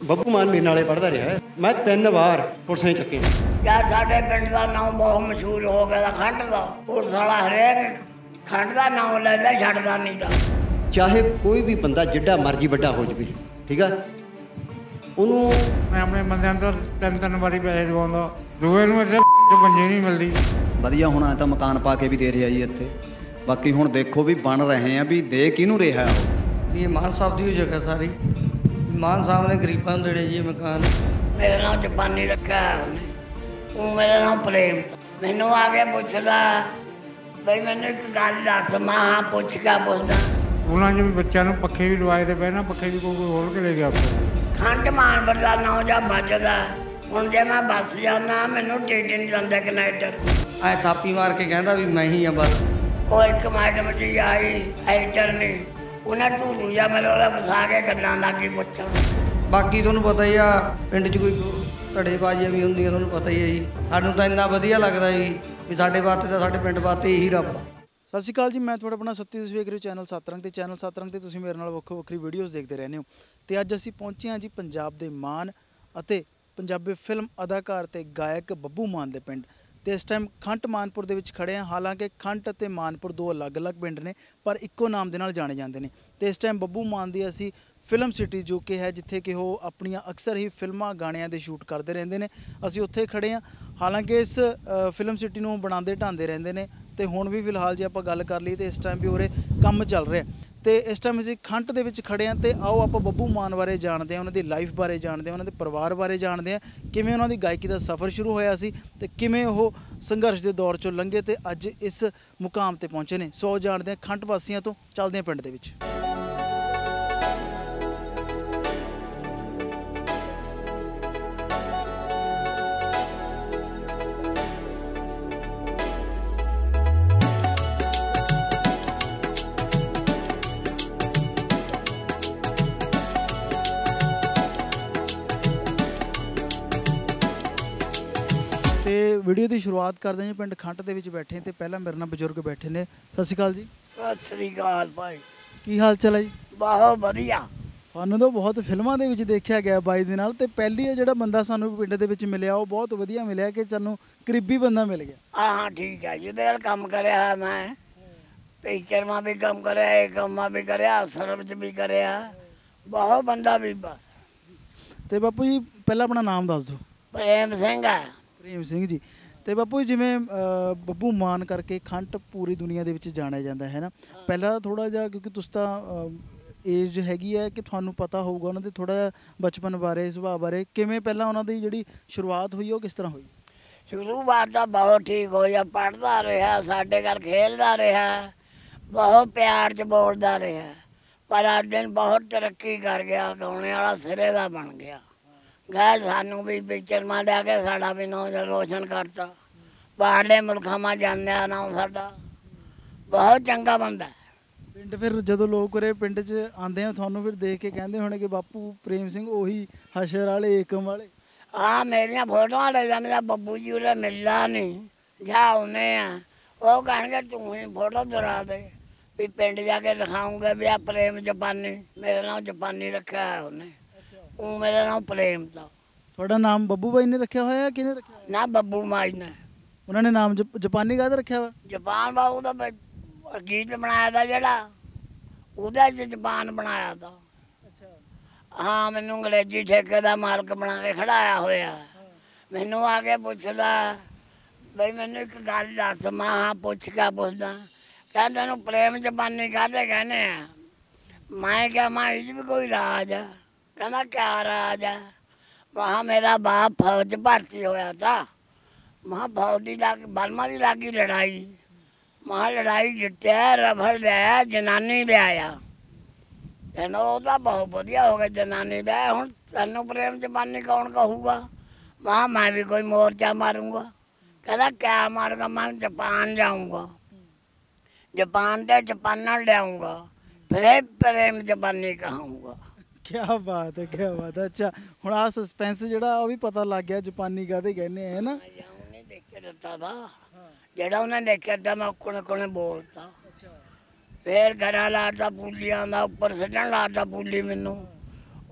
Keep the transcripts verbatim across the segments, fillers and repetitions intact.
ਬੱਬੂ ਮਾਨ ਮੇਰੇ ਨਾਲੇ ਪੜ੍ਹਦਾ ਰਿਹਾ। मैं तीन बार पुलिस ने चुके। यार साडे पिंड का नाम बहुत मशहूर हो गया खंड का। पुलिस वाला हरेक खंड का नाम लेता छड्डदा नहीं था। चाहे कोई भी बंदा जिड्डा मर्जी बड़ा हो जाए, ठीक है, ਉਹਨੂੰ मैं अपने बंदे अंदर तीन तीन बारी पैसे दवाਉਂਦਾ, ਦੂਏ ਨੂੰ ਇੱਥੇ ਬੰਜੇ ਨਹੀਂ ਮਿਲਦੀ। ਵਧੀਆ ਹੋਣਾ ਤਾਂ ਮਕਾਨ ਪਾ ਕੇ ਵੀ ਦੇ ਰਿਹਾ ਜੀ ਇੱਥੇ। ਬਾਕੀ ਹੁਣ ਦੇਖੋ ਵੀ ਬਣ ਰਹੇ ਆ ਵੀ ਦੇ ਕਿਹਨੂੰ ਰਿਹਾ ਉਹ। ਇਹ ਮਾਨ ਸਾਹਿਬ ਦੀ ਜਗ੍ਹਾ ਸਾਰੀ ਮਾਨ ਸਾਹਿਬ ਨੇ ਗਰੀਬਾਂ ਨੂੰ ਦੇਣੇ ਜੀ ਮਕਾਨ। मेरा नाम जापानी रखा है वो मेरा नाम प्रेम। मैनू आके पुछदा बई मैंने एक गल दस। मैं हाँ पुछ के पुछदा। ਉਹਨਾਂ 'ਚ ਵੀ ਬੱਚਿਆਂ ਨੂੰ ਪੱਖੇ ਵੀ ਲਵਾਏ ਤੇ ਪਏ ਨਾ, ਪੱਖੇ ਵੀ ਕੋਈ ਕੋਈ ਹੋਰ ਕੇ ਲੈ ਗਿਆ ਆਪਾਂ। ਖੰਡ ਮਾਨਪੁਰ ਦਾ ਨੌ ਜਾਂ ਵੱਜਦਾ। ਹੁਣ ਜੇ ਮੈਂ ਬੱਸ ਜਾਣਾ ਮੈਨੂੰ ਟਿਕਟ ਨਹੀਂ ਦਿੰਦੇ ਕਨੈਕਟਰ। ਐ ਥਾਪੀ ਮਾਰ ਕੇ ਕਹਿੰਦਾ ਵੀ ਮੈਂ ਹੀ ਆ ਬਸ। ਉਹ ਇੱਕ ਮੈਡਮ ਜੀ ਆਈ ਐਕਟਰ ਨੇ, ਉਹਨਾਂ ਢੂਲੂ ਜਿਹਾ ਮੇਰੇ ਕੋਲ ਫਸਾ ਕੇ ਗੱਲਾਂ ਲੱਗੀ ਪੁੱਛਣ। ਬਾਕੀ ਤੁਹਾਨੂੰ ਪਤਾ ਹੀ ਆ ਪਿੰਡ 'ਚ ਕੋਈ ਧੜੇਬਾਜ਼ੀਆਂ ਵੀ ਹੁੰਦੀਆਂ, ਤੁਹਾਨੂੰ ਪਤਾ ਹੀ ਹੈ ਜੀ। ਸਾਨੂੰ ਤਾਂ ਇੰਨਾ ਵਧੀਆ ਲੱਗਦਾ ਜੀ ਵੀ ਸਾਡੇ ਵਾਸਤੇ ਤਾਂ ਸਾਡੇ ਪਿੰਡ ਵਾਸਤੇ ਇਹੀ ਰੱਬ ਆ। ਸਤਿ ਸ਼੍ਰੀ ਅਕਾਲ ਜੀ, ਮੈਂ ਤੁਹਾਡਾ ਆਪਣਾ ਸੱਤੀ। ਤੁਸੀਂ ਵੇਖ ਰਹੇ ਹੋ ਚੈਨਲ ਸੱਤ ਰੰਗ। ਤੇ ਚੈਨਲ ਸੱਤ ਰੰਗ ਤੇ ਤੁਸੀਂ ਮੇਰੇ ਨਾਲ ਵੱਖੋ ਵੱਖਰੀ ਵੀਡੀਓਜ਼ ਦੇਖਦੇ ਰਹਿੰਦੇ ਹੋ। ਤੇ ਅੱਜ ਅਸੀਂ ਪਹੁੰਚੇ ਹਾਂ ਜੀ ਪੰਜਾਬ ਦੇ ਮਾਨ ਅਤੇ ਪੰਜਾਬੀ ਫਿਲਮ ਅਦਾਕਾਰ ਤੇ ਗਾਇਕ ਬੱਬੂ ਮਾਨ ਦੇ ਪਿੰਡ। ਤੇ ਇਸ ਟਾਈਮ ਖੰਟ ਮਾਨਪੁਰ ਦੇ ਵਿੱਚ ਖੜੇ ਹਾਂ। ਹਾਲਾਂਕਿ ਖੰਟ ਅਤੇ ਮਾਨਪੁਰ ਦੋ ਅਲੱਗ-ਅਲੱਗ ਪਿੰਡ ਨੇ, ਪਰ ਇੱਕੋ ਨਾਮ ਦੇ ਨਾਲ ਜਾਣੇ ਜਾਂਦੇ ਨੇ। ਤੇ ਇਸ ਟਾਈਮ ਬੱਬੂ ਮਾਨ ਦੀ ਅਸੀਂ ਫਿਲਮ ਸਿਟੀ ਜੋ ਕਿ ਹੈ ਜਿੱਥੇ ਕਿ ਉਹ ਆਪਣੀਆਂ ਅਕਸਰ ਹੀ ਫਿਲਮਾਂ ਗਾਣਿਆਂ ਦੇ ਸ਼ੂਟ ਕਰਦੇ ਰਹਿੰਦੇ ਨੇ, ਅਸੀਂ ਉੱਥੇ ਖੜੇ ਹਾਂ। ਹਾਲਾਂਕਿ ਇਸ ਫਿਲਮ ਸਿਟੀ ਨੂੰ ਬਣਾਉਂਦੇ ਢਾਂਦੇ ਰਹਿੰਦੇ ਨੇ। ਤੇ ਹੁਣ ਵੀ ਫਿਲਹਾਲ ਜੇ ਆਪਾਂ ਗੱਲ ਕਰ ਲਈਏ ਤਾਂ ਇਸ ਟਾਈਮ ਵੀ ਉਰੇ ਕੰਮ ਚੱਲ ਰਿਹਾ। ਤੇ ਇਸ ਟਾਈਮ ਅਸੀਂ ਖੰਟ ਦੇ ਵਿੱਚ ਖੜੇ ਹਾਂ। ਤੇ ਆਓ ਆਪਾਂ ਬੱਬੂ ਮਾਨ ਬਾਰੇ ਜਾਣਦੇ ਹਾਂ, ਉਹਨਾਂ ਦੀ ਲਾਈਫ ਬਾਰੇ ਜਾਣਦੇ ਹਾਂ, ਉਹਨਾਂ ਦੇ ਪਰਿਵਾਰ ਬਾਰੇ ਜਾਣਦੇ ਹਾਂ, ਕਿਵੇਂ ਉਹਨਾਂ ਦੀ ਗਾਇਕੀ ਦਾ ਸਫ਼ਰ ਸ਼ੁਰੂ ਹੋਇਆ ਸੀ ਤੇ ਕਿਵੇਂ ਉਹ ਸੰਘਰਸ਼ ਦੇ ਦੌਰ 'ਚੋਂ ਲੰਘੇ ਤੇ ਅੱਜ ਇਸ ਮੁਕਾਮ ਤੇ ਪਹੁੰਚੇ ਨੇ। ਸੋ ਜਾਣਦੇ ਹਾਂ ਖੰਟ ਵਾਸੀਆਂ ਤੋਂ, ਚੱਲਦੇ ਹਾਂ ਪਿੰਡ ਦੇ ਵਿੱਚ। ਤੇ ਵੀਡੀਓ ਦੀ ਸ਼ੁਰੂਆਤ ਕਰਦੇ ਹਾਂ ਪਿੰਡ ਖੰਟ ਦੇ ਵਿੱਚ ਬੈਠੇ ਤੇ ਪਹਿਲਾਂ ਮੇਰੇ ਨਾਲ ਬਜ਼ੁਰਗ ਬੈਠੇ ਨੇ। ਸਤਿ ਸ਼੍ਰੀ ਅਕਾਲ ਜੀ। ਸਤਿ ਸ੍ਰੀ ਅਕਾਲ ਭਾਈ। ਕੀ ਹਾਲ ਚਾਲ ਹੈ ਜੀ? ਬਹੁਤ ਵਧੀਆ। ਤੁਹਾਨੂੰ ਤਾਂ ਬਹੁਤ ਫਿਲਮਾਂ ਦੇ ਵਿੱਚ ਦੇਖਿਆ ਗਿਆ ਬਾਈ ਦੇ ਨਾਲ, ਤੇ ਪਹਿਲੀ ਇਹ ਜਿਹੜਾ ਬੰਦਾ ਸਾਨੂੰ ਪਿੰਡ ਦੇ ਵਿੱਚ ਮਿਲਿਆ ਉਹ ਬਹੁਤ ਵਧੀਆ ਮਿਲਿਆ ਕਿ ਸਾਨੂੰ ਕਰੀਬੀ ਬੰਦਾ ਮਿਲ ਗਿਆ। ਹਾਂ ਹਾਂ ਠੀਕ ਹੈ। ਜਿਹਦੇ ਨਾਲ ਕੰਮ ਕਰਿਆ ਹੈ ਮੈਂ, ਟੀਚਰ ਮਾਂ ਵੀ ਕੰਮ ਕਰਿਆ, ਇਹ ਕੰਮਾਂ ਵੀ ਕਰਿਆ, ਸਰਵਿਸ ਵੀ ਕਰਿਆ, ਬਹੁਤ ਬੰਦਾ ਵੀ। ਤੇ ਬਾਪੂ ਜੀ ਪਹਿਲਾਂ ਆਪਣਾ ਨਾਮ ਦੱਸ ਦਿਓ। ਪ੍ਰੇਮ ਸਿੰਘ ਹੈ। ਪ੍ਰੇਮ ਸਿੰਘ ਜੀ। ਤੇ ਬਾਪੂ ਜੀ ਜਿਵੇਂ ਬੱਬੂ ਮਾਨ ਕਰਕੇ ਖੰਟ ਪੂਰੀ ਦੁਨੀਆ ਦੇ ਵਿੱਚ ਜਾਣਿਆ ਜਾਂਦਾ ਹੈ ਨਾ, ਪਹਿਲਾਂ ਥੋੜ੍ਹਾ ਜਿਹਾ ਕਿਉਂਕਿ ਤੁਸੀਂ ਤਾਂ ਏਜ ਹੈਗੀ ਹੈ ਕਿ ਤੁਹਾਨੂੰ ਪਤਾ ਹੋਊਗਾ ਉਹਨਾਂ ਦੇ ਥੋੜ੍ਹਾ ਜਿਹਾ ਬਚਪਨ ਬਾਰੇ, ਸੁਭਾਅ ਬਾਰੇ, ਕਿਵੇਂ ਪਹਿਲਾਂ ਉਹਨਾਂ ਦੀ ਜਿਹੜੀ ਸ਼ੁਰੂਆਤ ਹੋਈ ਉਹ ਕਿਸ ਤਰ੍ਹਾਂ ਹੋਈ? ਸ਼ੁਰੂਆਤ ਤਾਂ ਬਹੁਤ ਠੀਕ ਹੋਈ ਆ। ਪੜ੍ਹਦਾ ਰਿਹਾ, ਸਾਡੇ ਘਰ ਖੇਡਦਾ ਰਿਹਾ, ਬਹੁਤ ਪਿਆਰ 'ਚ ਬੋਲਦਾ ਰਿਹਾ। ਪਰ ਅੱਜ ਦਿਨ ਬਹੁਤ ਤਰੱਕੀ ਕਰ ਗਿਆ, ਗਾਉਣੇ ਵਾਲਾ ਸਿਰੇ ਦਾ ਬਣ ਗਿਆ। ਗੈਰ ਸਾਨੂੰ ਵੀ ਪਿਕਚਰਾਂ ਲਿਆ ਕੇ ਸਾਡਾ ਵੀ ਨਾਂ ਰੋਸ਼ਨ ਕਰਤਾ। ਬਾਹਰਲੇ ਮੁਲਕਾਂ ਮਾ ਜਾਂਦਿਆ ਨਾਂ ਸਾਡਾ ਬਹੁਤ ਚੰਗਾ ਬੰਦਾ। ਪਿੰਡ ਫਿਰ ਜਦੋਂ ਲੋਕ ਉਰੇ ਪਿੰਡ 'ਚ ਆਉਂਦੇ ਆ ਤੁਹਾਨੂੰ ਫਿਰ ਦੇਖ ਕੇ ਕਹਿੰਦੇ ਹੋਣੇ ਕਿ ਬਾਪੂ ਪ੍ਰੇਮ ਸਿੰਘ ਉਹੀ ਹਸ਼ਰ ਵਾਲੇ, ਏਕਮ ਵਾਲੇ। ਹਾਂ ਮੇਰੀਆਂ ਫੋਟੋਆਂ ਲੈ ਜਾਂਦੀਆਂ, ਬੱਬੂ ਜੀ ਉਰੇ ਮਿਲਦਾ ਨਹੀਂ, ਜਾ ਆਉਂਦੇ ਆ, ਉਹ ਕਹਿਣਗੇ ਤੂੰ ਹੀ ਫੋਟੋ ਦਰਾ ਦੇ ਵੀ ਪਿੰਡ ਜਾ ਕੇ ਦਿਖਾਉਂਗੇ ਵੀ ਆ ਪ੍ਰੇਮ ਜਾਪਾਨੀ। ਮੇਰੇ ਨਾਲ ਜਾਪਾਨੀ ਰੱਖਿਆ ਹੈ ਉਹਨੇ, ਉਹ ਮੇਰਾ ਨਾਮ ਪ੍ਰੇਮ ਤਾ। ਤੁਹਾਡਾ ਨਾਮ ਬੱਬੂ ਬਾਈ ਨੇ ਰੱਖਿਆ ਹੋਇਆ ਕਿਹਨੇ ਰੱਖਿਆ ਹੋਇਆ? ਨਾ ਬੱਬੂ ਮਾਈ ਨੇ। ਉਹਨਾਂ ਨੇ ਨਾਮ ਜਾਪਾਨੀ ਕਾਹਦਾ ਰੱਖਿਆ ਵਾ? ਜਾਪਾਨ ਬਾਬੂ ਦਾ ਗੀਤ ਬਣਾਇਆ ਤਾ ਜਿਹੜਾ, ਉਹਦਾ 'ਚ ਜਾਪਾਨ ਬਣਾਇਆ ਤਾ। ਹਾਂ ਮੈਨੂੰ ਅੰਗਰੇਜ਼ੀ ਠੇਕੇ ਦਾ ਮਾਲਕ ਬਣਾ ਕੇ ਖੜਾਇਆ ਹੋਇਆ। ਮੈਨੂੰ ਆ ਕੇ ਪੁੱਛਦਾ ਬਈ ਮੈਨੂੰ ਇੱਕ ਗੱਲ ਦੱਸ। ਮੈਂ ਹਾਂ ਪੁੱਛ ਕੇ ਪੁੱਛਦਾ। ਕਹਿੰਦਾ ਤੈਨੂੰ ਪ੍ਰੇਮ ਜਾਪਾਨੀ ਕਾਹਦੇ ਕਹਿੰਦੇ ਆ? ਮੈਂ ਕਿਹਾ ਮੈਂ ਇਹ 'ਚ ਵੀ ਕੋਈ ਰਾਜ ਆ? ਕਹਿੰਦਾ ਕਿਆ ਰਾਜ ਆ? ਮਹਾ ਮੇਰਾ ਬਾਪ ਫੌਜ 'ਚ ਭਰਤੀ ਹੋਇਆ ਤਾ। ਮਹਾ ਫੌਜ ਦੀ ਲੱਗ ਬਰਮਾ ਦੀ ਲੱਗੀ ਲੜਾਈ। ਮਹਾ ਲੜਾਈ ਜਿੱਤਿਆ, ਰਫਲ ਲਿਆਇਆ, ਜਨਾਨੀ ਲਿਆਇਆ। ਕਹਿੰਦਾ ਉਹ ਤਾਂ ਬਹੁਤ ਵਧੀਆ ਹੋ ਗਿਆ, ਜਨਾਨੀ ਲਿਆਇਆ। ਹੁਣ ਤੈਨੂੰ ਪ੍ਰੇਮ ਜਾਪਾਨੀ ਕੌਣ ਕਹੂਗਾ? ਮਹਾ ਮੈਂ ਵੀ ਕੋਈ ਮੋਰਚਾ ਮਾਰੂੰਗਾ। ਕਹਿੰਦਾ ਕਿਆ ਮਾਰੂੰਗਾ? ਮੈਂ ਜਾਪਾਨ ਜਾਊਂਗਾ, ਜਾਪਾਨ ਤੇ ਜਾਪਾਨਣ ਲਿਆਊਂਗਾ, ਫਿਰ ਪ੍ਰੇਮ ਜਾਪਾਨੀ ਕਹਾਊਂਗਾ। ਕਿਆ ਬਾਤ ਹੈ, ਕਿਆ ਬਾਤ ਹੈ। ਅੱਛਾ ਹੁਣ ਆਹ ਸਸਪੈਂਸ ਜਿਹੜਾ ਉਹ ਵੀ ਪਤਾ ਲੱਗ ਗਿਆ ਜਾਪਾਨੀ ਕਾਹਦੇ ਕਹਿੰਦੇ ਹੈ ਨਾ। ਉਹਨੇ ਦੇਖ ਕੇ ਦਿੱਤਾ ਤਾ, ਜਿਹੜਾ ਉਹਨੇ ਦੇਖਿਆ ਤਾਂ ਮੈਂ ਕੋਣੇ ਕੋਣੇ ਬੋਲਤਾ। ਫਿਰ ਘਰਾਂ ਲਾਤਾ ਪੂਲੀਆਂ ਦਾ, ਉੱਪਰ ਸਿੱਟਣ ਲਾਤਾ ਪੂਲੀ ਮੈਨੂੰ।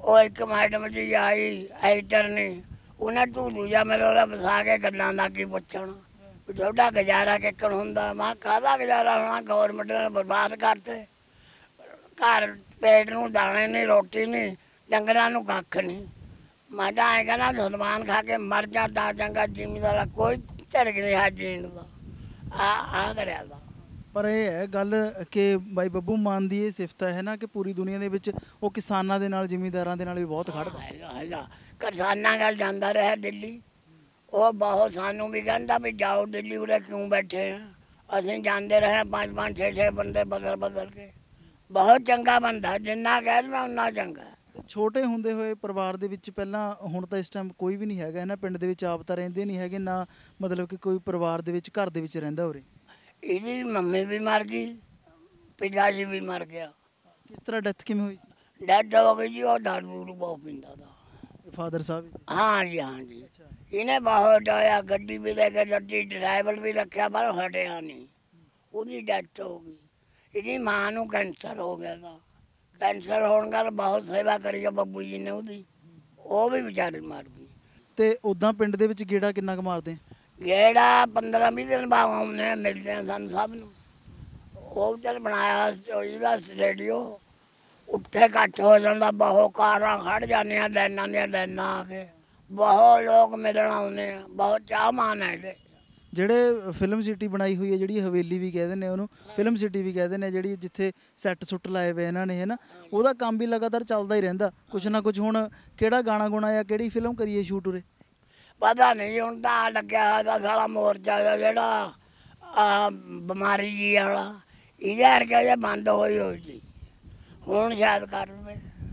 ਉਹ ਇੱਕ ਮੈਡਮ ਜੀ ਆਈ ਐਕਟਰ ਨੇ, ਉਹਨੇ ਤੂੰ ਦੂਜਾ ਮੇਰੇ ਉਹਦਾ ਵਸਾ ਕੇ ਗੱਲਾਂ ਦਾ ਕੀ ਪੁੱਛਣ ਵੀ ਤੁਹਾਡਾ ਗੁਜ਼ਾਰਾ ਕਿੱਕਣ ਹੁੰਦਾ। ਮੈਂ ਕਾਹਦਾ ਗੁਜ਼ਾਰਾ ਹੋਣਾ, ਗੌਰਮੈਂਟ ਨੇ ਬਰਬਾਦ ਕਰਤੇ ਘਰ, ਪੇਟ ਨੂੰ ਦਾਣੇ ਨਹੀਂ, ਰੋਟੀ ਨਹੀਂ, ਡੰਗਰਾਂ ਨੂੰ ਕੱਖ ਨਹੀਂ। ਮੈਂ ਤਾਂ ਐਂ ਕਹਿੰਦਾ ਸਲਮਾਨ ਖਾ ਕੇ ਮਰ ਜਾ ਤਾਂ ਚੰਗਾ, ਜ਼ਿਮੀਂਦਾਰ ਕੋਈ ਝਰਕ ਨਹੀਂ ਹੈ ਜੀਣ ਦਾ। ਆ ਆ ਕਰਿਆ ਦਾ। ਪਰ ਇਹ ਹੈ ਗੱਲ ਕਿ ਬਾਈ ਬੱਬੂ ਮਾਨ ਦੀ ਇਹ ਸਿਫਤ ਹੈ ਨਾ ਕਿ ਪੂਰੀ ਦੁਨੀਆ ਦੇ ਵਿੱਚ ਉਹ ਕਿਸਾਨਾਂ ਦੇ ਨਾਲ, ਜ਼ਿਮੀਂਦਾਰਾਂ ਦੇ ਨਾਲ ਵੀ ਬਹੁਤ ਖੜਦਾ। ਹੈਗਾ ਹੈਗਾ ਕਿਸਾਨਾਂ ਨਾਲ ਜਾਂਦਾ ਰਿਹਾ ਦਿੱਲੀ। ਉਹ ਬਹੁਤ ਸਾਨੂੰ ਵੀ ਕਹਿੰਦਾ ਵੀ ਜਾਓ ਦਿੱਲੀ, ਉਰੇ ਕਿਉਂ ਬੈਠੇ ਆ। ਅਸੀਂ ਜਾਂਦੇ ਰਹੇ ਪੰਜ ਪੰਜ ਛੇ ਛੇ ਬੰਦੇ ਬਦਲ ਬਦਲ ਕੇ। ਬਹੁਤ ਚੰਗਾ ਬੰਦਾ, ਜਿੰਨਾ ਕਹਿ ਦੇਣਾ ਉਨਾ ਚੰਗਾ। ਛੋਟੇ ਹੁੰਦੇ ਹੋਏ ਪਰਿਵਾਰ ਦੇ ਵਿੱਚ ਪਹਿਲਾਂ, ਹੁਣ ਤਾਂ ਇਸ ਟਾਈਮ ਕੋਈ ਵੀ ਨਹੀਂ ਹੈਗਾ ਹੈ ਨਾ ਪਿੰਡ ਦੇ ਵਿੱਚ, ਆਪ ਤਾਂ ਰਹਿੰਦੇ ਨਹੀਂ ਹੈਗੇ ਨਾ, ਮਤਲਬ ਕਿ ਕੋਈ ਪਰਿਵਾਰ ਦੇ ਵਿੱਚ, ਘਰ ਦੇ ਵਿੱਚ ਰਹਿੰਦਾ ਉਰੇ। ਇਹਦੀ ਮੰਮੀ ਵੀ ਮਰ ਗਈ, ਪਿਤਾ ਜੀ ਵੀ ਮਰ ਗਿਆ। ਕਿਸ ਤਰ੍ਹਾਂ ਡੈਥ ਕਿਵੇਂ ਹੋਈ ਸੀ? ਡੈਡ ਹੋ ਗਈ ਜੀ। ਉਹ ਦਾਰੂ ਦੂਰੂ ਬਹੁਤ ਪੀਂਦਾ ਤਾ। ਫਾਦਰ ਸਾਹਿਬ? ਹਾਂ ਜੀ ਹਾਂ ਜੀ। ਇਹਨੇ ਬਹੁਤ ਆਇਆ, ਗੱਡੀ ਵੀ ਲੈ ਕੇ ਦਿੱਤੀ, ਡਰਾਈਵਰ ਵੀ ਰੱਖਿਆ ਪਰ ਹਟਿਆ ਨਹੀਂ। ਉਹਦੀ ਡੈਥ ਹੋ ਗਈ। ਇਹਦੀ ਮਾਂ ਨੂੰ ਕੈਂਸਰ ਹੋ ਗਿਆ ਤਾ। ਕੈਂਸਰ ਹੋਣ ਨਾਲ ਬਹੁਤ ਸੇਵਾ ਕਰੀ ਆ ਬੱਬੂ ਜੀ ਨੇ ਉਹਦੀ, ਉਹ ਵੀ ਵਿਚਾਰੀ ਮਰ ਗਈ। ਤੇ ਉਦਾਂ ਪਿੰਡ ਦੇ ਵਿੱਚ ਗੇੜਾ ਕਿੰਨਾ ਕੁ ਮਾਰਦੇ? ਗੇੜਾ ਪੰਦਰਾਂ ਵੀਹ ਦਿਨ ਬਾਅਦ ਆਉਂਦੇ, ਮਿਲਦੇ ਆ ਸਾਨੂੰ ਸਭ ਨੂੰ। ਉਹ ਚੱਲ ਬਣਾਇਆ ਉਹਦਾ ਰੇਡੀਓ, ਉੱਥੇ ਇਕੱਠ ਹੋ ਜਾਂਦਾ, ਬਹੁਤ ਕਾਰਾਂ ਖੜ ਜਾਂਦੀਆਂ, ਲਾਈਨਾਂ ਦੀਆਂ ਲਾਈਨਾਂ ਆ ਕੇ, ਬਹੁਤ ਲੋਕ ਮਿਲਣ ਆਉਂਦੇ ਆ, ਬਹੁਤ ਚਾਹਮਾਨ ਹੈ ਇਹਦੇ। ਜਿਹੜੇ ਫਿਲਮ ਸਿਟੀ ਬਣਾਈ ਹੋਈ ਹੈ, ਜਿਹੜੀ ਹਵੇਲੀ ਵੀ ਕਹਿੰਦੇ ਨੇ ਉਹਨੂੰ, ਫਿਲਮ ਸਿਟੀ ਵੀ ਕਹਿੰਦੇ ਨੇ, ਜਿਹੜੀ ਜਿੱਥੇ ਸੈੱਟ ਸੁੱਟ ਲਾਏ ਵੇ ਇਹਨਾਂ ਨੇ, ਹੈ ਨਾ, ਉਹਦਾ ਕੰਮ ਵੀ ਲਗਾਤਾਰ ਚੱਲਦਾ ਹੀ ਰਹਿੰਦਾ ਕੁਛ ਨਾ ਕੁਛ। ਹੁਣ ਕਿਹੜਾ ਗਾਣਾ ਗੁਣਾ ਜਾਂ ਕਿਹੜੀ ਫਿਲਮ ਕਰੀਏ ਸ਼ੂਟ ਉਰੇ? ਪਤਾ ਨਹੀਂ, ਹੁਣ ਤਾਂ ਲੱਗਿਆ ਹੋਇਆ ਸਾਲਾ ਮੋਰਚਾ ਦਾ ਜਿਹੜਾ ਆ ਬਿਮਾਰੀ ਜੀ ਵਾਲਾ, ਇਹਦੇ ਕਰਕੇ ਜੇ ਬੰਦ ਹੋਈ ਹੋਈ ਸੀ। ਹੁਣ ਸ਼ਾਇਦ ਕਰ ਲਵੇ,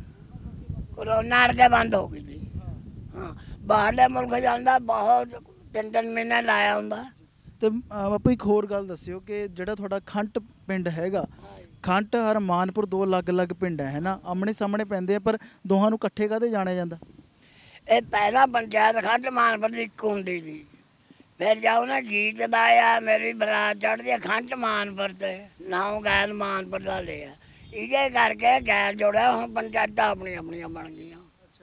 ਕਰੋਨਾ ਕਰਕੇ ਬੰਦ ਹੋ ਗਈ ਸੀ। ਹਾਂ, ਬਾਹਰਲੇ ਮੁਲਕ ਜਾਂਦਾ, ਬਹੁਤ ਤਿੰਨ ਤਿੰਨ ਮਹੀਨੇ ਲਾਇਆ ਹੁੰਦਾ। ਤੇ ਬਾਪੂ ਇੱਕ ਹੋਰ ਗੱਲ ਦੱਸਿਓ ਕਿ ਜਿਹੜਾ ਤੁਹਾਡਾ ਖੰਟ ਪਿੰਡ ਹੈਗਾ, ਖੰਟ ਹਰਮਾਨਪੁਰ, ਦੋ ਅਲੱਗ-ਅਲੱਗ ਪਿੰਡ ਹੈ ਨਾ, ਆਮਣੇ ਸਾਹਮਣੇ ਪੈਂਦੇ ਆ, ਪਰ ਦੋਹਾਂ ਨੂੰ ਇਕੱਠੇ ਕਾਹਦੇ ਜਾਣਿਆ ਜਾਂਦਾ? ਇਹ ਪਹਿਲਾਂ ਪੰਚਾਇਤ ਖੰਡ ਮਾਨਪੁਰ ਦੀ ਇੱਕ ਹੁੰਦੀ ਸੀ, ਫਿਰ ਜਾਓ ਨਾ ਗੀਤ ਲਾਇਆ, ਮੇਰੀ ਬਰਾਤ ਚੜ੍ਹਦੀ ਹੈ ਖੰਡ ਮਾਨਪੁਰ ਤੇ, ਨਾਮ ਗੈਲ ਮਾਨਪੁਰ ਦਾ ਲਿਆ। ਇਹਦੇ ਕਰਕੇ ਗੈਲ ਜੋੜਿਆ, ਹੁਣ ਪੰਚਾਇਤਾਂ ਆਪਣੀਆਂ ਆਪਣੀਆਂ ਬਣ ਗਈਆਂ।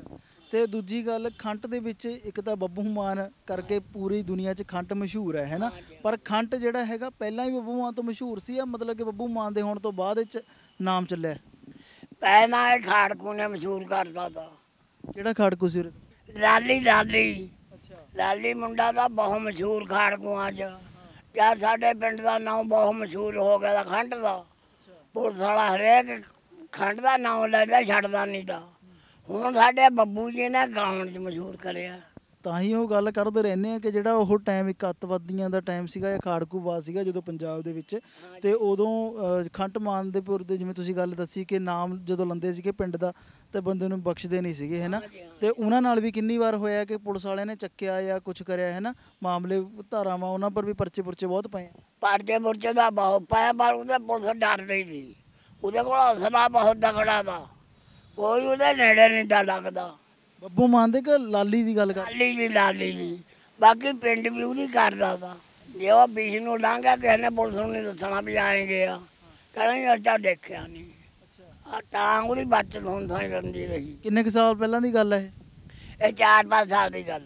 ਤੇ ਦੂਜੀ ਗੱਲ, ਖੰਟ ਦੇ ਵਿੱਚ ਇੱਕ ਤਾਂ ਬੱਬੂ ਮਾਨ ਕਰਕੇ ਪੂਰੀ ਦੁਨੀਆ 'ਚ ਖੰਟ ਮਸ਼ਹੂਰ ਹੈ ਹੈ ਨਾ, ਪਰ ਖੰਟ ਜਿਹੜਾ ਹੈਗਾ ਪਹਿਲਾਂ ਹੀ ਬੱਬੂ ਮਾਨ ਤੋਂ ਮਸ਼ਹੂਰ ਸੀ, ਆ ਮਤਲਬ ਕਿ ਬੱਬੂ ਮਾਨ ਦੇ ਹੋਣ ਤੋਂ ਬਾਅਦ ਵਿੱਚ ਨਾਮ ਚੱਲਿਆ? ਪਹਿਲਾਂ ਇਹ ਖਾੜਕੂ ਨੇ ਮਸ਼ਹੂਰ ਕਰਦਾ ਤਾ। ਕਿਹੜਾ ਖਾੜਕੂ ਸੀ? ਲਾਲੀ ਲਾਲੀ ਅੱਛਾ। ਲਾਲੀ ਮੁੰਡਾ ਤਾਂ ਬਹੁਤ ਮਸ਼ਹੂਰ ਖਾੜਕੂਆਂ 'ਚ। ਜਾਂ ਸਾਡੇ ਪਿੰਡ ਦਾ ਨਾਮ ਬਹੁਤ ਮਸ਼ਹੂਰ ਹੋ ਗਿਆ ਦਾ ਖੰਡ ਦਾ। ਪੁਲਿਸ ਵਾਲਾ ਹਰੇਕ ਖੰਡ ਦਾ ਨਾਮ ਲੈਂਦਾ, ਛੱਡਦਾ ਨਹੀਂ ਤਾ। ਹੁਣ ਸਾਡੇ ਬੱਬੂ ਜੀ ਨੇ ਗਾਉਣ 'ਚ ਮਸ਼ਹੂਰ ਕਰਿਆ। ਤਾਂ ਹੀ ਉਹ ਗੱਲ ਕਰਦੇ ਰਹਿੰਦੇ ਆ ਕਿ ਜਿਹੜਾ ਉਹ ਟਾਈਮ ਇੱਕ ਅੱਤਵਾਦੀਆਂ ਦਾ ਟਾਈਮ ਸੀਗਾ ਜਾਂ ਖਾੜਕੂਵਾਦ ਸੀਗਾ ਜਦੋਂ ਪੰਜਾਬ ਦੇ ਵਿੱਚ, ਤੇ ਉਦੋਂ ਖੰਟ ਮਾਨ ਦੇ ਪੁਰ ਦੇ, ਜਿਵੇਂ ਤੁਸੀਂ ਗੱਲ ਦੱਸੀ ਕਿ ਨਾਮ ਜਦੋਂ ਲੈਂਦੇ ਸੀਗੇ ਪਿੰਡ ਦਾ ਤੇ ਬੰਦੇ ਨੂੰ ਬਖਸ਼ਦੇ ਨਹੀਂ ਸੀਗੇ, ਹੈ ਨਾ। ਤੇ ਉਹਨਾਂ ਨਾਲ ਵੀ ਕਿੰਨੀ ਵਾਰ ਹੋਇਆ ਕਿ ਪੁਲਿਸ ਵਾਲਿਆਂ ਨੇ ਚੱਕਿਆ ਜਾਂ ਕੁਛ ਕਰਿਆ, ਹੈ ਨਾ, ਮਾਮਲੇ ਧਾਰਾਵਾਂ ਉਹਨਾਂ ਪਰ ਵੀ ਪਰਚੇ ਪੁਰਚੇ ਬਹੁਤ ਪਏ। ਪਰਚੇ ਪੁਰਚੇ ਦਾ ਬਹੁਤ ਪਾਇਆ, ਪਰ ਉਹਦੇ ਪੁਲਿਸ ਡਰਦੀ ਸੀ। ਉਹਦੇ ਕੋਲ ਹੌਸਲਾ ਬਹੁਤ ਤਕੜਾ ਦਾ, ਕੋਈ ਉਹਦੇ ਨੇੜੇ ਨਹੀਂ ਤਾਂ ਲੱਗਦਾ। ਬੱਬੂ ਮਾਨ ਦੇ ਕਿ ਲਾਲੀ ਦੀ ਗੱਲ ਕਰ? ਲਾਲੀ ਦੀ ਲਾਲੀ ਦੀ। ਬਾਕੀ ਪਿੰਡ ਵੀ ਉਹਦੀ ਕਰਦਾ ਤਾ। ਜੇ ਉਹ ਬੀਜ ਨੂੰ ਲੰਘਿਆ, ਕਿਸੇ ਨੇ ਪੁਲਿਸ ਨੂੰ ਨਹੀਂ ਦੱਸਣਾ ਵੀ ਆਏ ਗਿਆ, ਕਹਿੰਦੇ ਅੱਛਾ ਦੇਖਿਆ ਨਹੀਂ। ਆ ਤਾਂ ਉਹਦੀ ਬੱਚਤ ਹੁਣ ਤਾਂ ਹੀ ਰਹਿੰਦੀ ਰਹੀ। ਕਿੰਨੇ ਕੁ ਸਾਲ ਪਹਿਲਾਂ ਦੀ ਗੱਲ ਹੈ ਇਹ? ਇਹ ਚਾਰ ਪੰਜ ਸਾਲ ਦੀ ਗੱਲ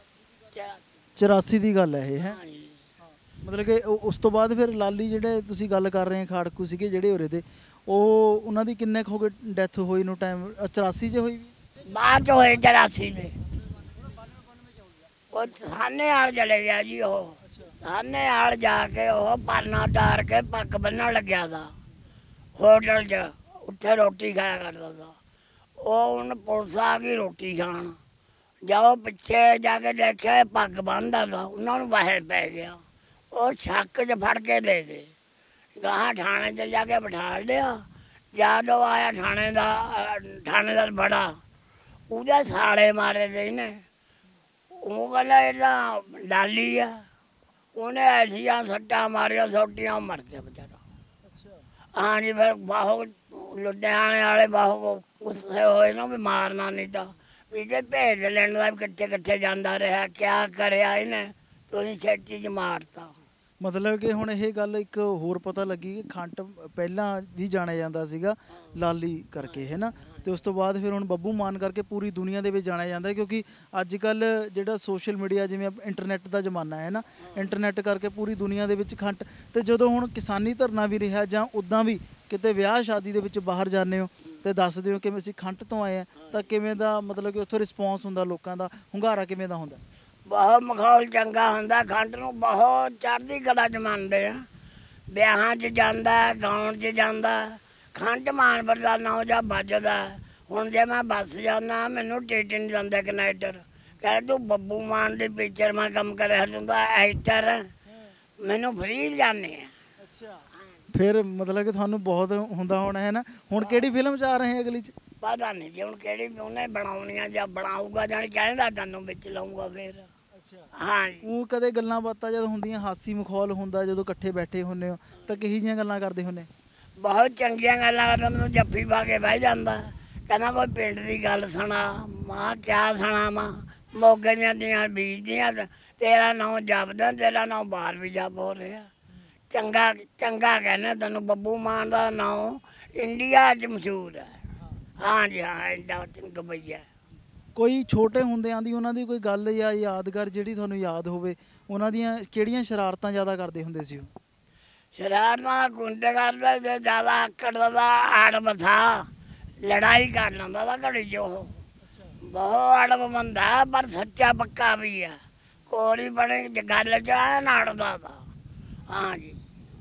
ਹੈ। ਚੁਰਾਸੀ ਦੀ ਗੱਲ ਹੈ ਇਹ, ਹੈ ਹਾਂਜੀ। ਮਤਲਬ ਕਿ ਉਹ- ਉਸ ਤੋਂ ਬਾਅਦ ਫਿਰ ਲਾਲੀ ਜਿਹੜੇ ਤੁਸੀਂ ਗੱਲ ਕਰ ਰਹੇ ਆ ਖਾੜਕੂ ਸੀਗੇ ਜਿਹੜੇ ਉਰੇ ਦੇ, ਉਹ ਉਹਨਾਂ ਦੀ ਕਿੰਨੇ ਕੁ ਹੋ ਗਏ ਡੈਥ ਹੋਈ ਨੂੰ ਟਾਈਮ? ਚੁਰਾਸੀ 'ਚ ਹੋਈ ਵੀ? ਬਾਅਦ ਚ ਹੋਏ ਚੁਰਾਸੀ ਦੇ। ਉਹ ਸਾਨੇ ਆਲ ਚਲੇ ਗਿਆ ਜੀ। ਉਹ ਸਾਨੇ ਆਲ ਜਾ ਕੇ ਉਹ ਪਰਨਾ ਉਤਾਰ ਕੇ ਪੱਗ ਬੰਨਣ ਲੱਗਿਆ ਦਾ ਹੋਟਲ 'ਚ, ਉੱਥੇ ਰੋਟੀ ਖਾਇਆ ਕਰਦਾ ਤਾ। ਉਹ ਹੁਣ ਪੁਲਿਸ ਆ ਗਈ ਰੋਟੀ ਖਾਣ, ਜਾਓ ਪਿੱਛੇ ਜਾ ਕੇ ਦੇਖਿਆ ਇਹ ਪੱਗ ਬੰਨਦਾ ਤਾ। ਉਹਨਾਂ ਨੂੰ ਬਾਹਰ ਪੈ ਗਿਆ, ਉਹ ਛੱਕ 'ਚ ਫੜ ਕੇ ਲੈ ਗਏ, ਗਾਹਾਂ ਥਾਣੇ 'ਚ ਜਾ ਕੇ ਬਿਠਾ ਲਿਆ। ਜਦੋਂ ਆਇਆ ਥਾਣੇ ਦਾ ਥਾਣੇਦਾਰ ਬੜਾ, ਉਹਦੇ ਸਾਲੇ ਮਾਰੇ ਤੇ ਇਹਨੇ। ਉਹ ਕਹਿੰਦਾ ਇਹਦਾ ਲਾਲੀ ਆ, ਉਹਨੇ ਐਸੀਆਂ ਸੱਟਾਂ ਮਾਰੀਆਂ, ਸੋਟੀਆਂ ਮਰ ਗਿਆ ਵਿਚਾਰਾ। ਹਾਂਜੀ, ਫਿਰ ਬਹੁਤ ਲੁਧਿਆਣੇ ਵਾਲੇ ਬਹੁਤ ਗੁੱਸੇ ਹੋਏ ਨਾ ਵੀ ਮਾਰਨਾ ਨਹੀਂ ਤਾਂ, ਵੀ ਜੇ ਭੇਜ ਲੈਣ ਦਾ ਕਿੱਥੇ ਕਿੱਥੇ ਜਾਂਦਾ ਰਿਹਾ, ਕਿਆ ਕਰਿਆ ਇਹਨੇ, ਤੁਸੀਂ ਛੇਤੀ 'ਚ ਮਾਰਤਾ। ਮਤਲਬ ਕਿ ਹੁਣ ਇਹ ਗੱਲ ਇੱਕ ਹੋਰ ਪਤਾ ਲੱਗੀ ਕਿ ਖੰਟ ਪਹਿਲਾਂ ਵੀ ਜਾਣਿਆ ਜਾਂਦਾ ਸੀਗਾ ਲਾਲੀ ਕਰਕੇ, ਹੈ ਨਾ, ਤੇ ਉਸ ਤੋਂ ਬਾਅਦ ਫਿਰ ਹੁਣ ਬੱਬੂ ਮਾਨ ਕਰਕੇ ਪੂਰੀ ਦੁਨੀਆ ਦੇ ਵਿੱਚ ਜਾਣਿਆ ਜਾਂਦਾ ਹੈ, ਕਿਉਂਕਿ ਅੱਜ ਕੱਲ ਜਿਹੜਾ ਸੋਸ਼ਲ ਮੀਡੀਆ ਜਿਵੇਂ ਇੰਟਰਨੈਟ ਦਾ ਜ਼ਮਾਨਾ ਹੈ ਨਾ, ਇੰਟਰਨੈਟ ਕਰਕੇ ਪੂਰੀ ਦੁਨੀਆ ਦੇ ਵਿੱਚ ਖੰਡ। ਤੇ ਜਦੋਂ ਹੁਣ ਕਿਸਾਨੀ ਧਰਨਾ ਵੀ ਰਿਹਾ ਜਾਂ ਉੱਦਾਂ ਵੀ ਕਿਤੇ ਵਿਆਹ ਸ਼ਾਦੀ ਦੇ ਵਿੱਚ ਬਾਹਰ ਜਾਂਦੇ ਹੋ ਤੇ ਦੱਸਦੇ ਹੋ ਕਿ ਅਸੀਂ ਖੰਡ ਤੋਂ ਆਏ ਆ, ਤਾਂ ਕਿਵੇਂ ਦਾ ਮਤਲਬ ਕਿ ਉੱਥੋਂ ਰਿਸਪੌਂਸ ਹੁੰਦਾ ਲੋਕਾਂ ਦਾ, ਹੁੰਗਾਰਾ ਕਿਵੇਂ ਦਾ ਹੁੰਦਾ? ਬਹੁਤ ਮਾਹੌਲ ਚੰਗਾ ਹੁੰਦਾ, ਖੰਡ ਨੂੰ ਬਹੁਤ ਚੜ੍ਹਦੀ ਕਲਾ 'ਚ ਮੰਨਦੇ ਆ। ਵਿਆਹਾਂ 'ਚ ਜਾਂਦਾ, ਗਾਉਣ 'ਚ ਜਾਂਦਾ, ਖੰਡ ਮਾਨਪੁਰ ਦਾ ਨਾਂ ਜਾਂ ਵੱਜਦਾ। ਹੁਣ ਜੇ ਮੈਂ ਬੱਸ ਜਾਂਦਾ ਮੈਨੂੰ ਟਿਕਟ ਨਹੀਂ ਦਿੰਦੇ ਕਨੈਕਟਰ, ਕਹੇ ਤੂੰ ਬੱਬੂ ਮਾਨ ਦੀ ਪਿਕਚਰ ਮੈਂ ਕੰਮ ਕਰਿਆ ਹੁੰਦਾ ਐਕਟਰ, ਮੈਨੂੰ ਫਰੀ ਜਾਂਦੇ ਆ। ਅੱਛਾ, ਫਿਰ ਮਤਲਬ ਕਿ ਤੁਹਾਨੂੰ ਬਹੁਤ ਹੁੰਦਾ ਹੋਣਾ ਹੈ ਨਾ। ਹੁਣ ਕਿਹੜੀ ਫਿਲਮ 'ਚ ਆ ਰਹੇ ਹੈ ਅਗਲੀ 'ਚ? ਪਤਾ ਨਹੀਂ ਜੀ ਹੁਣ ਕਿਹੜੀ ਉਹਨੇ ਬਣਾਉਣੀ ਆ ਜਾਂ ਬਣਾਊਗਾ ਜਾਂ ਕਹਿੰਦਾ ਤੈਨੂੰ ਵਿੱਚ ਲਾਊਗਾ ਫਿਰ। ਹਾਂ ਜੀ, ਉਹ ਕਦੇ ਗੱਲਾਂ ਬਾਤਾਂ ਜਦ ਹੁੰਦੀਆਂ, ਹਾਸੀ ਮਖੌਲ ਹੁੰਦਾ ਜਦੋਂ ਇਕੱਠੇ ਬੈਠੇ ਹੁੰਦੇ ਹੋ, ਤਾਂ ਕਿਹੋ ਜਿਹੀਆਂ ਗੱਲਾਂ ਕਰਦੇ ਹੁੰਦੇ? ਬਹੁਤ ਚੰਗੀਆਂ ਗੱਲਾਂ ਕਰਦਾ, ਮੈਨੂੰ ਜੱਫੀ ਪਾ ਕੇ ਬਹਿ ਜਾਂਦਾ, ਕਹਿੰਦਾ ਕੋਈ ਪਿੰਡ ਦੀ ਗੱਲ ਸੁਣਾ। ਮਾਂ ਕਿਆ ਸੁਣਾਵਾਂ, ਮੋਗੇ ਦੀਆਂ ਦੀਆਂ ਬੀਜਦੀਆਂ, ਤੇਰਾ ਨਾਂ ਜਪਦਾ, ਤੇਰਾ ਨਾਂ ਬਾਹਰ ਵੀ ਜਪ ਹੋ ਰਿਹਾ। ਚੰਗਾ ਚੰਗਾ ਕਹਿੰਦੇ ਤੈਨੂੰ, ਬੱਬੂ ਮਾਨ ਦਾ ਨਾਂ ਇੰਡੀਆ 'ਚ ਮਸ਼ਹੂਰ ਹੈ। ਹਾਂ ਜੀ ਹਾਂ, ਇੰਡਾ ਚੰਗਾ ਭਈਆ। ਕੋਈ ਛੋਟੇ ਹੁੰਦਿਆਂ ਦੀ ਉਹਨਾਂ ਦੀ ਕੋਈ ਗੱਲ ਜਾਂ ਯਾਦਗਾਰ ਜਿਹੜੀ ਤੁਹਾਨੂੰ ਯਾਦ ਹੋਵੇ, ਉਹਨਾਂ ਦੀਆਂ ਕਿਹੜੀਆਂ ਸ਼ਰਾਰਤਾਂ ਜ਼ਿਆਦਾ ਕਰਦੇ ਹੁੰਦੇ ਸੀ ਉਹ? ਸ਼ਰਾਰਤਾਂ ਕੁੰਡੇ ਕਰਦਾ, ਜੇ ਜ਼ਿਆਦਾ ਆਕੜ ਦਾ ਆੜ ਬਥਾ ਲੜਾਈ ਕਰ ਲੈਂਦਾ ਤਾ ਘੜੀ 'ਚ ਉਹ। ਬਹੁਤ ਅੜਬ ਬੰਦਾ ਪਰ ਸੱਚਾ ਪੱਕਾ ਵੀ ਆ, ਕੋਰੀ ਬਣੇ ਗੱਲ 'ਚ ਨਾੜਦਾ ਤਾ। ਹਾਂ ਜੀ।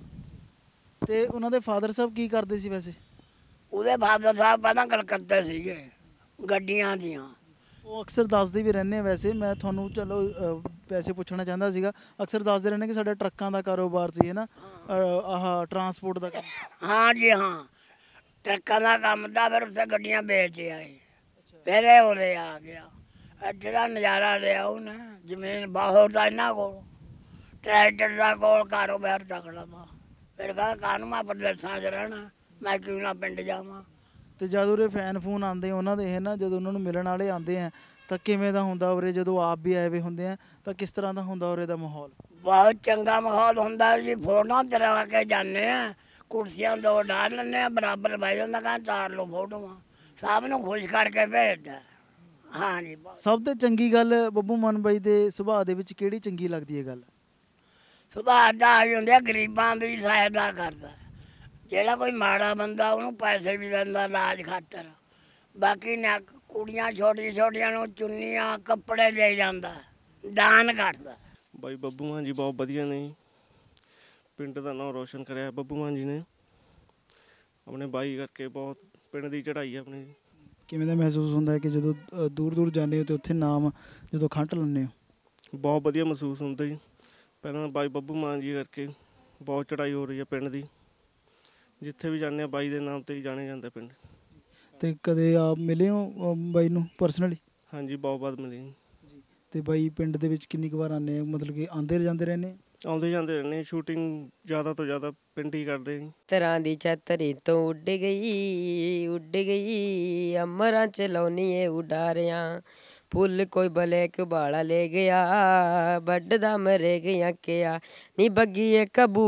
ਤੇ ਉਹਨਾਂ ਦੇ ਫਾਦਰ ਸਾਹਿਬ ਕੀ ਕਰਦੇ ਸੀ ਵੈਸੇ? ਉਹਦੇ ਫਾਦਰ ਸਾਹਿਬ ਪਹਿਲਾਂ ਕਲਕੱਤੇ ਸੀਗੇ, ਗੱਡੀਆਂ ਦੀਆਂ। ਉਹ ਅਕਸਰ ਦੱਸਦੇ ਵੀ ਰਹਿੰਦੇ ਆ, ਵੈਸੇ ਮੈਂ ਤੁਹਾਨੂੰ ਚਲੋ ਅ, ਵੈਸੇ ਪੁੱਛਣਾ ਚਾਹੁੰਦਾ ਸੀਗਾ, ਅਕਸਰ ਦੱਸਦੇ ਰਹਿੰਦੇ ਕਿ ਸਾਡਾ ਟਰੱਕਾਂ ਦਾ ਕਾਰੋਬਾਰ ਸੀ ਹੈ ਨਾ, ਅ, ਆਹ ਟਰਾਂਸਪੋਰਟ ਦਾ ਕੰਮ। ਹਾਂ ਜੀ ਹਾਂ, ਟਰੱਕਾਂ ਦਾ ਕੰਮ ਤਾਂ ਫਿਰ ਉੱਥੇ ਗੱਡੀਆਂ ਵੇਚ ਆਏ, ਫਿਰ ਇਹ ਉਰੇ ਆ ਗਿਆ। ਇੱਥੇ ਦਾ ਨਜ਼ਾਰਾ ਲਿਆ ਉਹਨੇ, ਜ਼ਮੀਨ ਬਹੁਤ ਤਾਂ ਇਹਨਾਂ ਕੋਲ, ਟਰੈਕਟਰ ਦਾ ਕੋਲ ਕਾਰੋਬਾਰ ਤਕੜਾ ਤਾ। ਫਿਰ ਕਹਿੰਦਾ ਕਾਹਨੂੰ ਮੈਂ ਪ੍ਰਦੇਸ਼ਾਂ 'ਚ ਰਹਿਣਾ, ਮੈਂ ਕਿਉਂ ਨਾ ਪਿੰਡ ਜਾਵਾਂ। ਤੇ ਜਦ ਉਰੇ ਫੈਨ ਫੂਨ ਆਉਂਦੇ ਉਹਨਾਂ ਦੇ ਹੈ ਨਾ, ਜਦੋਂ ਉਹਨਾਂ ਨੂੰ ਮਿਲਣ ਵਾਲੇ ਆਉਂਦੇ ਆ, ਤਾਂ ਕਿਵੇਂ ਦਾ ਹੁੰਦਾ ਉਰੇ? ਜਦੋਂ ਆਪ ਵੀ ਆਏ ਵੇ ਹੁੰਦੇ ਆ ਤਾਂ ਕਿਸ ਤਰ੍ਹਾਂ ਦਾ ਹੁੰਦਾ ਉਰੇ ਦਾ ਮਾਹੌਲ? ਬਹੁਤ ਚੰਗਾ ਮਾਹੌਲ ਹੁੰਦਾ ਜੀ, ਫੋਟੋਆਂ ਕਰਾ ਕੇ ਜਾਂਦੇ ਆ, ਕੁਰਸੀਆਂ ਦੋ ਡਾਲ ਲੈਂਦੇ ਆ, ਬਰਾਬਰ ਬਹਿ ਜਾਂਦਾ, ਕਹਿੰਦਾ ਚਾਰ ਲਓ ਫੋਟੋਆਂ, ਸਭ ਨੂੰ ਖੁਸ਼ ਕਰਕੇ ਭੇਜਦਾ। ਹਾਂ ਜੀ। ਸਭ ਤੋਂ ਚੰਗੀ ਗੱਲ ਬੱਬੂ ਮਾਨ ਬਾਈ ਦੇ ਸੁਭਾਅ ਦੇ ਵਿੱਚ ਕਿਹੜੀ ਚੰਗੀ ਲੱਗਦੀ ਹੈ ਗੱਲ? ਸੁਭਾਅ ਦਾ ਆਈ ਹੁੰਦੇ, ਗਰੀਬਾਂ ਦੀ ਸਹਾਇਤਾ ਕਰਦਾ। ਜਿਹੜਾ ਕੋਈ ਮਾੜਾ ਬੰਦਾ ਉਹਨੂੰ ਪੈਸੇ ਵੀ ਦਿੰਦਾ ਇਲਾਜ ਖਾਤਰ, ਬਾਕੀ ਨਾ ਕੁੜੀਆਂ ਛੋਟੀਆਂ ਛੋਟੀਆਂ ਨੂੰ ਚੁੰਨੀਆਂ ਕੱਪੜੇ ਦੇ ਜਾਂਦਾ, ਦਾਨ ਕਰਦਾ। ਬਾਈ ਬੱਬੂ ਮਾਨ ਜੀ ਬਹੁਤ ਵਧੀਆ ਨੇ ਜੀ, ਪਿੰਡ ਦਾ ਨਾਮ ਰੋਸ਼ਨ ਕਰਿਆ ਬੱਬੂ ਮਾਨ ਜੀ ਨੇ, ਆਪਣੇ ਬਾਈ ਕਰਕੇ ਬਹੁਤ ਪਿੰਡ ਦੀ ਚੜ੍ਹਾਈ ਹੈ ਆਪਣੇ। ਕਿਵੇਂ ਦਾ ਮਹਿਸੂਸ ਹੁੰਦਾ ਹੈ ਕਿ ਜਦੋਂ ਦੂਰ ਦੂਰ ਜਾਂਦੇ ਹੋ ਤੇ ਉੱਥੇ ਨਾਮ ਜਦੋਂ ਖੰਟ ਲੈਂਦੇ ਹੋ? ਬਹੁਤ ਵਧੀਆ ਮਹਿਸੂਸ ਹੁੰਦਾ ਜੀ, ਪਹਿਲਾਂ ਬਾਈ ਬੱਬੂ ਮਾਨ ਜੀ ਕਰਕੇ ਬਹੁਤ ਚੜ੍ਹਾਈ ਹੋ ਰਹੀ ਹੈ ਪਿੰਡ ਦੀ, ਜਿੱਥੇ ਵੀ ਜਾਂਦੇ ਆ ਬਾਈ ਦੇ ਨਾਮ 'ਤੇ ਹੀ ਜਾਣਿਆ ਜਾਂਦਾ ਪਿੰਡ। ਤੇ ਕਦੇ ਆਪ ਮਿਲੇ ਹੋ ਬਾਈ ਨੂੰ ਪਰਸਨਲੀ? ਹਾਂਜੀ, ਬਹੁਤ ਵਾਰ ਮਿਲੇ ਜੀ। ਤੇ ਬਾਈ ਪਿੰਡ ਦੇ ਵਿੱਚ ਕਿੰਨੀ ਕੁ ਵਾਰ ਆਉਂਦੇ ਆ, ਮਤਲਬ ਕਿ ਆਉਂਦੇ ਜਾਂਦੇ ਰਹਿੰਦੇ? ਆਉਂਦੇ ਜਾਂਦੇ ਰਹਿੰਦੇ, ਸ਼ੂਟਿੰਗ ਜ਼ਿਆਦਾ ਤੋਂ ਜ਼ਿਆਦਾ ਪਿੰਡ ਹੀ ਕਰਦੇ ਜੀ। ਤਰ੍ਹਾਂ ਦੀ ਛਤਰੀ ਤੋਂ ਉੱਡ ਗਈ ਉੱਡ ਗਈ, ਅਮਰਾਂ ਚ ਲਾਉਣੀ ਉਡਾਰਿਆਂ, ਫੁੱਲ ਕੋਈ ਬਲੇਕ ਬਾਲਾ ਲੈ ਗਿਆ, ਵੱਢਦਾ ਮਰੇ ਗਿਆ ਕਿਆ ਨੀ ਬੱਗੀਏ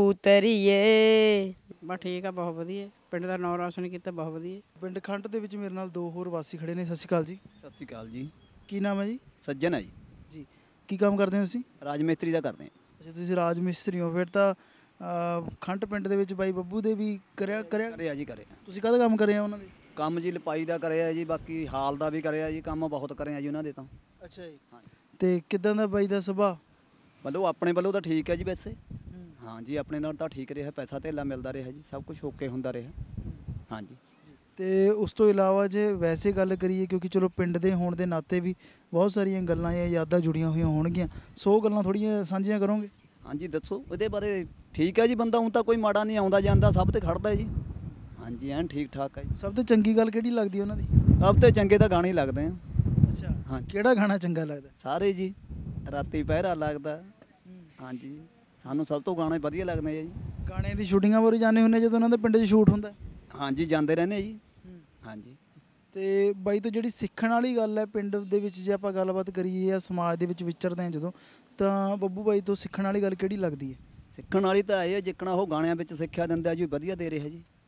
ਕਬੂਤਰੀਏ। ਬਸ ਠੀਕ ਆ, ਬਹੁਤ ਵਧੀਆ, ਪਿੰਡ ਦਾ ਨਾਂ ਰੌਸ਼ਨ ਕੀਤਾ, ਬਹੁਤ ਵਧੀਆ। ਪਿੰਡ ਖੰਟ ਦੇ ਵਿੱਚ ਮੇਰੇ ਨਾਲ ਦੋ ਹੋਰ ਵਾਸੀ ਖੜੇ ਨੇ। ਸਤਿ ਸ਼੍ਰੀ ਅਕਾਲ ਜੀ। ਸਤਿ ਸ਼੍ਰੀ ਅਕਾਲ ਜੀ। ਕੀ ਨਾਮ ਹੈ ਜੀ? ਸੱਜਣ ਹੈ ਜੀ। ਜੀ, ਕੀ ਕੰਮ ਕਰਦੇ ਹੋ ਤੁਸੀਂ? ਰਾਜ ਮਿਸਤਰੀ ਦਾ ਕਰਦੇ ਹਾਂ। ਅੱਛਾ, ਤੁਸੀਂ ਰਾਜ ਮਿਸਤਰੀ ਹੋ, ਫਿਰ ਤਾਂ ਖੰਟ ਪਿੰਡ ਦੇ ਵਿੱਚ ਬਾਈ ਬੱਬੂ ਦੇ ਵੀ ਕਰਿਆ ਕਰਿਆ ਕਰਿਆ ਜੀ ਕਰਿਆ। ਤੁਸੀਂ ਕਾਹਦਾ ਕੰਮ ਕਰਿਆ ਉਹਨਾਂ ਦੇ? ਕੰਮ ਜੀ ਲਿਪਾਈ ਦਾ ਕਰਿਆ ਜੀ, ਬਾਕੀ ਹਾਲ ਦਾ ਵੀ ਕਰਿਆ ਜੀ, ਕੰਮ ਬਹੁਤ ਕਰਿਆ ਜੀ ਉਹਨਾਂ ਦੇ ਤਾਂ। ਅੱਛਾ ਜੀ। ਤੇ ਕਿੱਦਾਂ ਦਾ ਬਾਈ ਦਾ ਸੁਭਾਅ? ਮਤਲਬ ਆਪਣੇ ਵੱਲੋਂ ਤਾਂ ਠੀਕ ਹੈ ਜੀ ਵੈਸੇ। ਹਾਂ ਜੀ, ਆਪਣੇ ਨਾਲ ਤਾਂ ਠੀਕ ਰਿਹਾ, ਪੈਸਾ ਧੇਲਾ ਮਿਲਦਾ ਰਿਹਾ ਜੀ, ਸਭ ਕੁਝ ਓਕੇ ਹੁੰਦਾ ਰਿਹਾ। ਹਾਂਜੀ। ਤੇ ਉਸ ਤੋਂ ਇਲਾਵਾ ਜੇ ਵੈਸੇ ਗੱਲ ਕਰੀਏ, ਕਿਉਂਕਿ ਚਲੋ ਪਿੰਡ ਦੇ ਹੋਣ ਦੇ ਨਾਤੇ ਵੀ ਬਹੁਤ ਸਾਰੀਆਂ ਗੱਲਾਂ ਜਾਂ ਯਾਦਾਂ ਜੁੜੀਆਂ ਹੋਈਆਂ ਹੋਣਗੀਆਂ, ਸੌ ਗੱਲਾਂ ਥੋੜ੍ਹੀਆਂ ਸਾਂਝੀਆਂ ਕਰੋਗੇ? ਹਾਂਜੀ ਦੱਸੋ ਉਹਦੇ ਬਾਰੇ। ਠੀਕ ਹੈ ਜੀ, ਬੰਦਾ ਹੁਣ ਤਾਂ ਕੋਈ ਮਾੜਾ ਨਹੀਂ, ਆਉਂਦਾ ਜਾਂਦਾ ਸਭ ਤੇ ਖੜਦਾ ਜੀ। ਹਾਂਜੀ, ਐਨ ਠੀਕ ਠਾਕ ਹੈ ਜੀ। ਸਭ ਤੋਂ ਚੰਗੀ ਗੱਲ ਕਿਹੜੀ ਲੱਗਦੀ ਉਹਨਾਂ ਦੀ? ਸਭ ਤੋਂ ਚੰਗੇ ਤਾਂ ਗਾਣੇ ਲੱਗਦੇ ਆ। ਅੱਛਾ, ਹਾਂ। ਕਿਹੜਾ ਗਾਣਾ ਚੰਗਾ ਲੱਗਦਾ? ਸਾਰੇ ਜੀ, ਰਾਤੀ ਪਹਿਰਾ ਲੱਗਦਾ। ਹਾਂਜੀ, ਸਾਨੂੰ ਸਭ ਤੋਂ ਗਾਣੇ ਵਧੀਆ ਲੱਗਦੇ ਆ ਜੀ। ਗਾਣੇ ਦੀ ਸ਼ੂਟਿੰਗਾਂ ਬਾਰੇ ਜਾਂਦੇ ਹੁੰਦੇ ਜਦੋਂ ਉਹਨਾਂ ਦੇ ਪਿੰਡ 'ਚ ਸ਼ੂਟ ਹੁੰਦਾ? ਹਾਂਜੀ, ਜਾਂਦੇ ਰਹਿੰਦੇ ਜੀ। ਹਾਂਜੀ। ਤੇ ਬਾਈ ਤੋਂ ਜਿਹੜੀ ਸਿੱਖਣ ਵਾਲੀ ਗੱਲ ਹੈ ਪਿੰਡ ਦੇ ਵਿੱਚ, ਜੇ ਆਪਾਂ ਗੱਲਬਾਤ ਕਰੀਏ ਜਾਂ ਸਮਾਜ ਦੇ ਵਿੱਚ ਵਿਚਰਦੇ ਹਾਂ ਜਦੋਂ, ਤਾਂ ਬੱਬੂ ਬਾਈ ਤੋਂ ਸਿੱਖਣ ਵਾਲੀ ਗੱਲ ਕਿਹੜੀ ਲੱਗਦੀ ਹੈ? ਸਿੱਖਣ ਵਾਲੀ ਤਾਂ ਇਹ ਹੈ, ਜਿੱਕਣਾ ਉਹ ਗਾਣਿਆਂ ਵਿੱਚ ਸਿੱਖਿਆ ਦਿੰਦਾ ਜੀ, ਵਧੀਆ ਦੇ ਰਿਹਾ ਜੀ।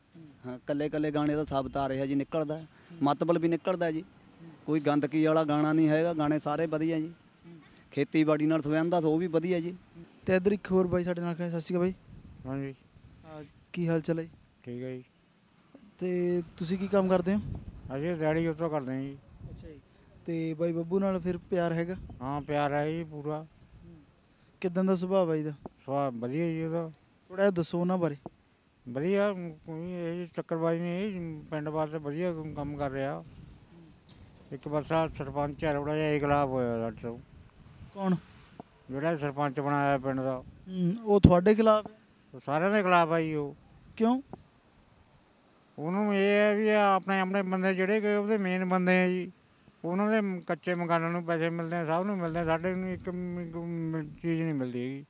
ਹਾਂ ਕੱਲੇ ਕੱਲੇ ਗਾਣੇ ਦਾ ਸਾਬਤ ਆ ਰਿਹਾ ਜੀ, ਨਿਕਲਦਾ ਮਤਲਬ ਵੀ ਨਿਕਲਦਾ ਜੀ, ਕੋਈ ਗੰਦਗੀ ਵਾਲਾ ਗਾਣਾ ਨਹੀਂ ਹੈਗਾ, ਗਾਣੇ ਸਾਰੇ ਵਧੀਆ ਜੀ। ਖੇਤੀਬਾੜੀ ਨਾਲ ਸੰਬੰਧ ਆ ਉਹ ਵੀ ਵਧੀਆ ਜੀ। ਤੇ ਇੱਧਰ ਇੱਕ ਹੋਰ ਬਾਈ ਸਾਡੇ ਨਾਲ ਖੜੇ, ਸਤਿ ਸ਼੍ਰੀ ਅਕਾਲ ਬਾਈ। ਹਾਂਜੀ ਕੀ ਹਾਲ ਚਾਲ ਹੈ ਜੀ? ਠੀਕ ਹੈ ਜੀ। ਤੇ ਤੁਸੀਂ ਕੀ ਕੰਮ ਕਰਦੇ ਹੋ? ਅਸੀਂ ਦਿਹਾੜੀ ਉੱਥੋਂ ਕਰਦੇ ਹਾਂ ਜੀ। ਅੱਛਾ ਜੀ। ਤੇ ਬਾਈ ਬੱਬੂ ਨਾਲ ਫਿਰ ਪਿਆਰ ਹੈਗਾ? ਹਾਂ ਪਿਆਰ ਹੈ ਜੀ ਪੂਰਾ। ਕਿੱਦਾਂ ਦਾ ਸੁਭਾਅ ਬਾਈ ਦਾ? ਸੁਭਾਅ ਵਧੀਆ ਜੀ ਉਹਦਾ। ਥੋੜ੍ਹਾ ਜਿਹਾ ਦੱਸੋ ਉਹਨਾਂ ਬਾਰੇ। ਵਧੀਆ, ਕੋਈ ਇਹ ਚੱਕਰਬਾਜ਼ੀ ਨਹੀਂ, ਪਿੰਡ ਵਾਸਤੇ ਵਧੀਆ ਕੰਮ ਕਰ ਰਿਹਾ। ਇੱਕ ਪਾਸਾ ਸਰਪੰਚ ਹੈ ਥੋੜ੍ਹਾ ਜਿਹਾ ਇਹ ਖਿਲਾਫ ਹੋਇਆ ਸਾਡੇ ਤੋਂ। ਕੌਣ? ਜਿਹੜਾ ਸਰਪੰਚ ਬਣਾਇਆ ਪਿੰਡ ਦਾ। ਉਹ ਤੁਹਾਡੇ ਖਿਲਾਫ ਹੈ? ਸਾਰਿਆਂ ਦੇ ਖਿਲਾਫ ਆ ਜੀ ਉਹ। ਕਿਉਂ? ਉਹਨੂੰ ਇਹ ਹੈ ਵੀ ਆਪਣੇ ਆਪਣੇ ਬੰਦੇ ਜਿਹੜੇ ਕਿ ਉਹਦੇ ਮੇਨ ਬੰਦੇ ਆ ਜੀ, ਉਹਨਾਂ ਦੇ ਕੱਚੇ ਮਕਾਨਾਂ ਨੂੰ ਪੈਸੇ ਮਿਲਦੇ ਆ, ਸਭ ਨੂੰ ਮਿਲਦੇ ਆ, ਸਾਡੇ ਨੂੰ ਇੱਕ ਚੀਜ਼ ਨਹੀਂ ਮਿਲਦੀ ਹੈਗੀ।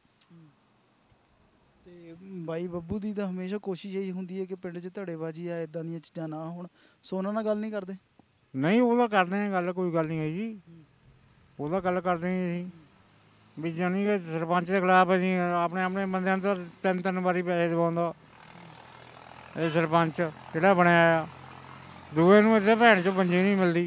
ਤੇ ਬਾਈ ਬੱਬੂ ਦੀ ਤਾਂ ਹਮੇਸ਼ਾ ਕੋਸ਼ਿਸ਼ ਇਹੀ ਹੁੰਦੀ ਹੈ ਕਿ ਪਿੰਡ 'ਚ ਧੜੇਬਾਜ਼ੀ ਆ, ਇੱਦਾਂ ਦੀਆਂ ਚੀਜ਼ਾਂ ਨਾ ਹੋਣ। ਸੋ ਉਹਨਾਂ ਨਾਲ ਗੱਲ ਨਹੀਂ ਕਰਦੇ? ਨਹੀਂ ਉਹਦਾ ਕਰਦੇ ਹਾਂ ਗੱਲ, ਕੋਈ ਗੱਲ ਨਹੀਂ ਹੈ ਜੀ, ਉਹਦਾ ਗੱਲ ਕਰਦੇ ਹਾਂ ਅਸੀਂ ਵੀ ਜਾਨੀ ਕਿ ਸਰਪੰਚ ਦੇ ਖਿਲਾਫ ਅਸੀਂ ਆਪਣੇ ਆਪਣੇ ਬੰਦਿਆਂ ਤੋਂ ਤਿੰਨ ਤਿੰਨ ਵਾਰੀ ਪੈਸੇ ਦਵਾਉਂਦਾ ਇਹ ਸਰਪੰਚ ਜਿਹੜਾ ਬਣਿਆ ਆ। ਦੂਏ ਨੂੰ ਇੱਥੇ ਭੈਣ 'ਚੋਂ ਪੰਜੀ ਨਹੀਂ ਮਿਲਦੀ।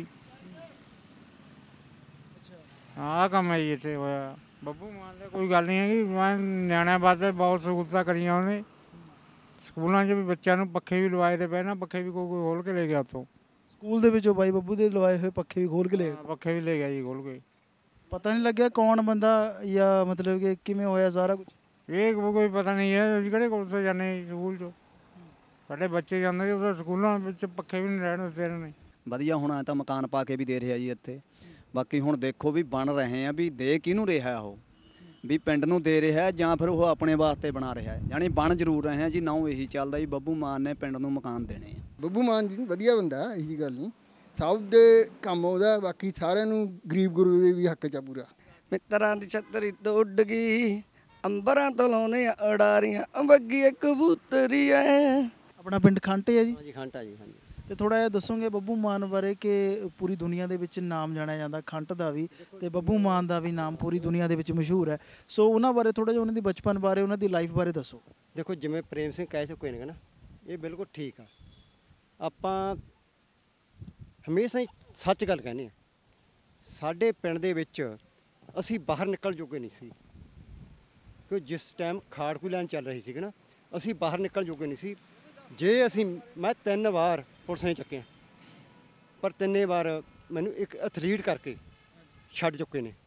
ਆਹ ਕੰਮ ਹੈ ਜੀ ਇੱਥੇ ਹੋਇਆ। ਬੱਬੂ ਮਾਨ ਦਾ ਕੋਈ ਗੱਲ ਨਹੀਂ ਹੈਗੀ, ਮੈਂ ਨਿਆਣਿਆਂ ਵਾਸਤੇ ਬਹੁਤ ਸਹੂਲਤਾਂ ਕਰੀਆਂ ਉਹਨੇ। ਸਕੂਲਾਂ 'ਚ ਵੀ ਬੱਚਿਆਂ ਨੂੰ ਪੱਖੇ ਵੀ ਲਵਾਏ ਤੇ ਪਹਿਲਾਂ ਪੱਖੇ ਵੀ ਕੋਈ ਕੋਈ ਖੋਲ੍ਹ ਕੇ ਲੈ ਗਿਆ ਉੱਥੋਂ। ਸਕੂਲ ਦੇ ਵਿੱਚੋਂ ਬਾਈ ਬੱਬੂ ਦੇ ਲਵਾਏ ਹੋਏ ਪੱਖੇ ਵੀ ਖੋਲ੍ਹ ਕੇ ਲੈ ਗਿਆ? ਪੱਖੇ ਵੀ ਲੈ ਗਿਆ ਜੀ ਖੋਲ੍ਹ ਕੇ। ਪਤਾ ਨਹੀਂ ਲੱਗਿਆ ਕੌਣ ਬੰਦਾ ਜਾਂ ਮਤਲਬ ਕਿ ਕਿਵੇਂ ਹੋਇਆ ਸਾਰਾ ਕੁਝ? ਇਹ ਕੋਈ ਪਤਾ ਨਹੀਂ ਹੈ, ਅਸੀਂ ਕਿਹੜੇ ਕੋਲ ਤੋਂ ਜਾਂਦੇ ਸਕੂਲ 'ਚ, ਸਾਡੇ ਬੱਚੇ ਜਾਂਦੇ ਉਹਦਾ ਸਕੂਲਾਂ ਵਿੱਚ ਪੱਖੇ ਵੀ ਨਹੀਂ ਰਹਿਣ ਦਿੱਤੇ ਇਹਨਾਂ ਨੇ। ਵਧੀਆ ਹੁਣ ਤਾਂ ਮਕਾਨ ਪਾ ਕੇ ਵੀ ਦੇ ਰਿਹਾ ਜੀ ਇੱਥੇ। ਬਾਕੀ ਹੁਣ ਦੇਖੋ ਵੀ ਬਣ ਰਹੇ ਆ ਵੀ ਦੇ ਕਿਹਨੂੰ ਰਿਹਾ, ਉਹ ਵੀ ਪਿੰਡ ਨੂੰ ਦੇ ਰਿਹਾ ਜਾਂ ਫਿਰ ਉਹ ਆਪਣੇ ਵਾਸਤੇ ਬਣਾ ਰਿਹਾ ਹੈ। ਯਾਨੀ ਬਣ ਜ਼ਰੂਰ ਰਹੇ ਆ ਜੀ, ਨਾ ਇਹੀ ਚੱਲਦਾ ਜੀ ਬੱਬੂ ਮਾਨ ਨੇ ਪਿੰਡ ਨੂੰ ਮਕਾਨ ਦੇਣੇ ਆ। ਬੱਬੂ ਮਾਨ ਜੀ ਵਧੀਆ ਬੰਦਾ, ਇਹੀ ਗੱਲ ਨਹੀਂ, ਸਭ ਦੇ ਕੰਮ ਉਹਦਾ। ਬਾਕੀ ਸਾਰਿਆਂ ਨੂੰ ਗਰੀਬ ਗੁਰੂ ਦੇ ਵੀ ਹੱਕ 'ਚ ਆ ਪੂਰਾ। ਮਿੱਤਰਾਂ ਦੀ ਛਤਰੀ ਤੋਂ ਉੱਡ ਗਈ, ਅੰਬਰਾਂ ਤੋਂ ਲਾਉਨੇ ਆ ਉਡਾਰੀਆਂ, ਬੱਗੀ ਕਬੂਤਰੀ ਐ। ਆਪਣਾ ਪਿੰਡ ਖੰਟੇ ਹੈ ਜੀ? ਹਾਂਜੀ ਖੰਟਾ ਜੀ। ਹਾਂਜੀ। ਤੇ ਥੋੜਾ ਜਿਹਾ ਦੱਸੋਗੇ ਬੱਬੂ ਮਾਨ ਬਾਰੇ ਕਿ ਪੂਰੀ ਦੁਨੀਆ ਦੇ ਵਿੱਚ ਨਾਮ ਜਾਣਿਆ ਜਾਂਦਾ ਖੰਟ ਦਾ ਵੀ, ਤੇ ਬੱਬੂ ਮਾਨ ਦਾ ਵੀ ਨਾਮ ਪੂਰੀ ਦੁਨੀਆ ਦੇ ਵਿੱਚ ਮਸ਼ਹੂਰ ਹੈ। ਸੋ ਉਹਨਾਂ ਬਾਰੇ ਥੋੜਾ ਜਿਹਾ, ਉਹਨਾਂ ਦੀ ਬਚਪਨ ਬਾਰੇ, ਉਹਨਾਂ ਦੀ ਲਾਈਫ ਬਾਰੇ ਦੱਸੋ। ਦੇਖੋ ਜਿਵੇਂ ਪ੍ਰੇਮ ਸਿੰਘ ਕਹਿ ਚੁੱਕੇ ਨੇ ਨਾ, ਇਹ ਬਿਲਕੁਲ ਠੀਕ ਆ। ਆਪਾਂ ਹਮੇਸ਼ਾ ਹੀ ਸੱਚ ਗੱਲ ਕਹਿੰਦੇ ਹਾਂ। ਸਾਡੇ ਪਿੰਡ ਦੇ ਵਿੱਚ ਅਸੀਂ ਬਾਹਰ ਨਿਕਲ ਜੋਗੇ ਨਹੀਂ ਸੀ, ਕਿ ਜਿਸ ਟਾਈਮ ਖਾੜਕੂ ਲੈਣ ਚੱਲ ਰਹੀ ਸੀ ਨਾ, ਅਸੀਂ ਬਾਹਰ ਨਿਕਲ ਜੋਗੇ ਨਹੀਂ ਸੀ। ਜੇ ਅਸੀਂ ਮੈਂ ਤਿੰਨ ਵਾਰ ਪੁਲਿਸ ਨੇ ਚੱਕਿਆ, ਪਰ ਤਿੰਨੇ ਵਾਰ ਮੈਨੂੰ ਇੱਕ ਐਥਲੀਟ ਕਰਕੇ ਛੱਡ ਚੁੱਕੇ ਨੇ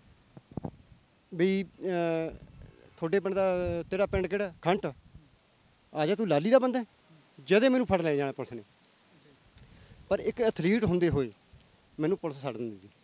ਵੀ ਤੁਹਾਡੇ ਪਿੰਡ ਦਾ, ਤੇਰਾ ਪਿੰਡ ਕਿਹੜਾ? ਖੰਟ। ਆ ਜਾ ਤੂੰ ਲਾਲੀ ਦਾ ਬੰਦਾ, ਜਦੇ ਮੈਨੂੰ ਫੜ ਲੈ ਜਾਣਾ ਪੁਲਿਸ ਨੇ। ਪਰ ਇੱਕ ਐਥਲੀਟ ਹੁੰਦੇ ਹੋਏ ਮੈਨੂੰ ਪੁਲਿਸ ਛੱਡ ਦਿੰਦੀ ਸੀ।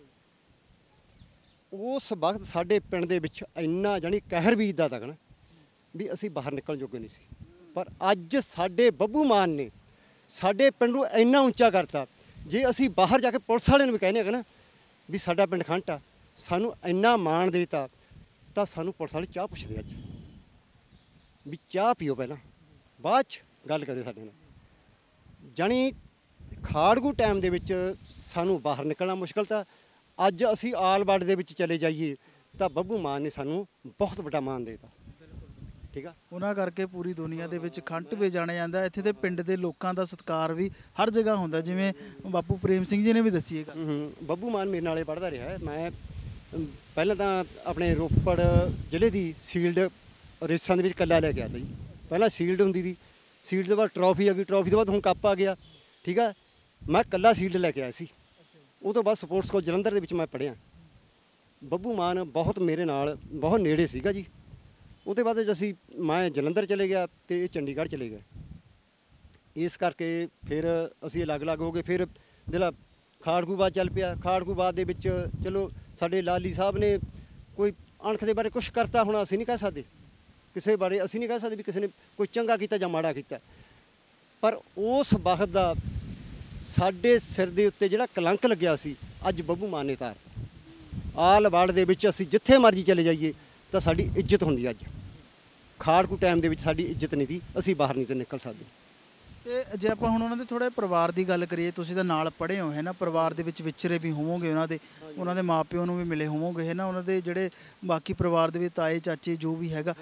ਉਸ ਵਕਤ ਸਾਡੇ ਪਿੰਡ ਦੇ ਵਿੱਚ ਇੰਨਾ ਜਾਣੀ ਕਹਿਰ ਵੀ ਇੱਦਾਂ ਤੱਕ ਨਾ ਵੀ ਅਸੀਂ ਬਾਹਰ ਨਿਕਲਣ ਜੋਗੇ ਨਹੀਂ ਸੀ। ਪਰ ਅੱਜ ਸਾਡੇ ਬੱਬੂ ਮਾਨ ਨੇ ਸਾਡੇ ਪਿੰਡ ਨੂੰ ਇੰਨਾ ਉੱਚਾ ਕਰਤਾ, ਜੇ ਅਸੀਂ ਬਾਹਰ ਜਾ ਕੇ ਪੁਲਿਸ ਵਾਲਿਆਂ ਨੂੰ ਵੀ ਕਹਿੰਦੇ ਹਾਂ ਨਾ ਵੀ ਸਾਡਾ ਪਿੰਡ ਖੰਟ ਆ, ਸਾਨੂੰ ਇੰਨਾ ਮਾਣ ਦੇ ਦਿੱਤਾ, ਤਾਂ ਸਾਨੂੰ ਪੁਲਿਸ ਵਾਲੇ ਚਾਹ ਪੁੱਛਦੇ ਅੱਜ ਵੀ ਚਾਹ ਪੀਓ, ਪਹਿਲਾਂ ਬਾਅਦ 'ਚ ਗੱਲ ਕਰਿਓ ਸਾਡੇ ਨਾਲ। ਜਾਣੀ ਖਾੜਕੂ ਟਾਈਮ ਦੇ ਵਿੱਚ ਸਾਨੂੰ ਬਾਹਰ ਨਿਕਲਣਾ ਮੁਸ਼ਕਲ ਤਾਂ, ਅੱਜ ਅਸੀਂ ਆਲ ਵਰਲਡ ਦੇ ਵਿੱਚ ਚਲੇ ਜਾਈਏ ਤਾਂ ਬੱਬੂ ਮਾਨ ਨੇ ਸਾਨੂੰ ਬਹੁਤ ਵੱਡਾ ਮਾਣ ਦੇ ਦਿੱਤਾ। ਠੀਕ ਆ, ਉਹਨਾਂ ਕਰਕੇ ਪੂਰੀ ਦੁਨੀਆ ਦੇ ਵਿੱਚ ਖੰਟ ਵੀ ਜਾਣਿਆ ਜਾਂਦਾ। ਇੱਥੇ ਦੇ ਪਿੰਡ ਦੇ ਲੋਕਾਂ ਦਾ ਸਤਿਕਾਰ ਵੀ ਹਰ ਜਗ੍ਹਾ ਹੁੰਦਾ, ਜਿਵੇਂ ਬਾਪੂ ਪ੍ਰੇਮ ਸਿੰਘ ਜੀ ਨੇ ਵੀ ਦੱਸੀ ਇਹ ਗੱਲ। ਬੱਬੂ ਮਾਨ ਮੇਰੇ ਨਾਲੇ ਪੜ੍ਹਦਾ ਰਿਹਾ। ਮੈਂ ਪਹਿਲਾਂ ਤਾਂ ਆਪਣੇ ਰੋਪੜ ਜ਼ਿਲ੍ਹੇ ਦੀ ਸੀਲਡ ਰੇਸਾਂ ਦੇ ਵਿੱਚ ਕੱਲਾ ਲੈ ਕੇ ਆਇਆ ਜੀ। ਪਹਿਲਾਂ ਸੀਲਡ ਹੁੰਦੀ ਸੀ, ਸੀਲਡ ਤੋਂ ਬਾਅਦ ਟਰੋਫੀ ਆ ਗਈ, ਟਰੋਫੀ ਤੋਂ ਬਾਅਦ ਹੁਣ ਕੱਪ ਆ ਗਿਆ। ਠੀਕ ਆ, ਮੈਂ ਕੱਲਾ ਸੀਲਡ ਲੈ ਕੇ ਆਇਆ ਸੀ। ਉਹ ਤੋਂ ਬਾਅਦ ਸਪੋਰਟਸ ਕੋਲ ਜਲੰਧਰ ਦੇ ਵਿੱਚ ਮੈਂ ਪੜ੍ਹਿਆ। ਬੱਬੂ ਮਾਨ ਬਹੁਤ ਮੇਰੇ ਨਾਲ ਬਹੁਤ ਨੇੜੇ ਸੀਗਾ ਜੀ। ਉਹਦੇ ਬਾਅਦ ਅਸੀਂ ਮੈਂ ਜਲੰਧਰ ਚਲੇ ਗਿਆ ਅਤੇ ਇਹ ਚੰਡੀਗੜ੍ਹ ਚਲੇ ਗਏ। ਇਸ ਕਰਕੇ ਫਿਰ ਅਸੀਂ ਅਲੱਗ-ਅਲੱਗ ਹੋ ਗਏ। ਫਿਰ ਜਿਹੜਾ ਖਾੜਕੂ ਬਾਦ ਚੱਲ ਪਿਆ। ਖਾੜਕੂ ਬਾਦ ਦੇ ਵਿੱਚ ਚਲੋ ਸਾਡੇ ਲਾਲੀ ਸਾਹਿਬ ਨੇ ਕੋਈ ਅਣਖ ਦੇ ਬਾਰੇ ਕੁਛ ਕਰਤਾ ਹੋਣਾ, ਅਸੀਂ ਨਹੀਂ ਕਹਿ ਸਕਦੇ। ਕਿਸੇ ਬਾਰੇ ਅਸੀਂ ਨਹੀਂ ਕਹਿ ਸਕਦੇ ਵੀ ਕਿਸੇ ਨੇ ਕੋਈ ਚੰਗਾ ਕੀਤਾ ਜਾਂ ਮਾੜਾ ਕੀਤਾ। ਪਰ ਉਸ ਵਕਤ ਦਾ ਸਾਡੇ ਸਿਰ ਦੇ ਉੱਤੇ ਜਿਹੜਾ ਕਲੰਕ ਲੱਗਿਆ ਸੀ, ਅੱਜ ਬੱਬੂ ਮਾਨ ਨੇ ਉਤਾਰਤਾ। ਆਲ ਵਰਲਡ ਦੇ ਵਿੱਚ ਅਸੀਂ ਜਿੱਥੇ ਮਰਜ਼ੀ ਚਲੇ ਜਾਈਏ ਤਾਂ ਸਾਡੀ ਇੱਜ਼ਤ ਹੁੰਦੀ। ਅੱਜ ਖਾੜਕੂ ਟਾਈਮ ਦੇ ਵਿੱਚ ਸਾਡੀ ਇੱਜ਼ਤ ਨਹੀਂ ਸੀ, ਅਸੀਂ ਬਾਹਰ ਨਹੀਂ ਤੇ ਨਿਕਲ ਸਕਦੇ। ਤੇ ਜੇ ਆਪਾਂ ਹੁਣ ਉਹਨਾਂ ਦੇ ਥੋੜ੍ਹਾ ਪਰਿਵਾਰ ਦੀ ਗੱਲ ਕਰੀਏ, ਤੁਸੀਂ ਤਾਂ ਨਾਲ ਪੜ੍ਹੇ ਹੋ ਹੈ ਨਾ, ਪਰਿਵਾਰ ਦੇ ਵਿੱਚ ਵਿਚਰੇ ਵੀ ਹੋਵੋਗੇ, ਉਹਨਾਂ ਦੇ ਉਹਨਾਂ ਦੇ ਮਾਪਿਓ ਨੂੰ ਵੀ ਮਿਲੇ ਹੋਵੋਗੇ ਹੈ ਨਾ, ਉਹਨਾਂ ਦੇ ਜਿਹੜੇ ਬਾਕੀ ਪਰਿਵਾਰ ਦੇ ਵਿੱਚ ਤਾਏ ਚਾਚੇ ਜੋ ਵੀ ਹੈਗਾ।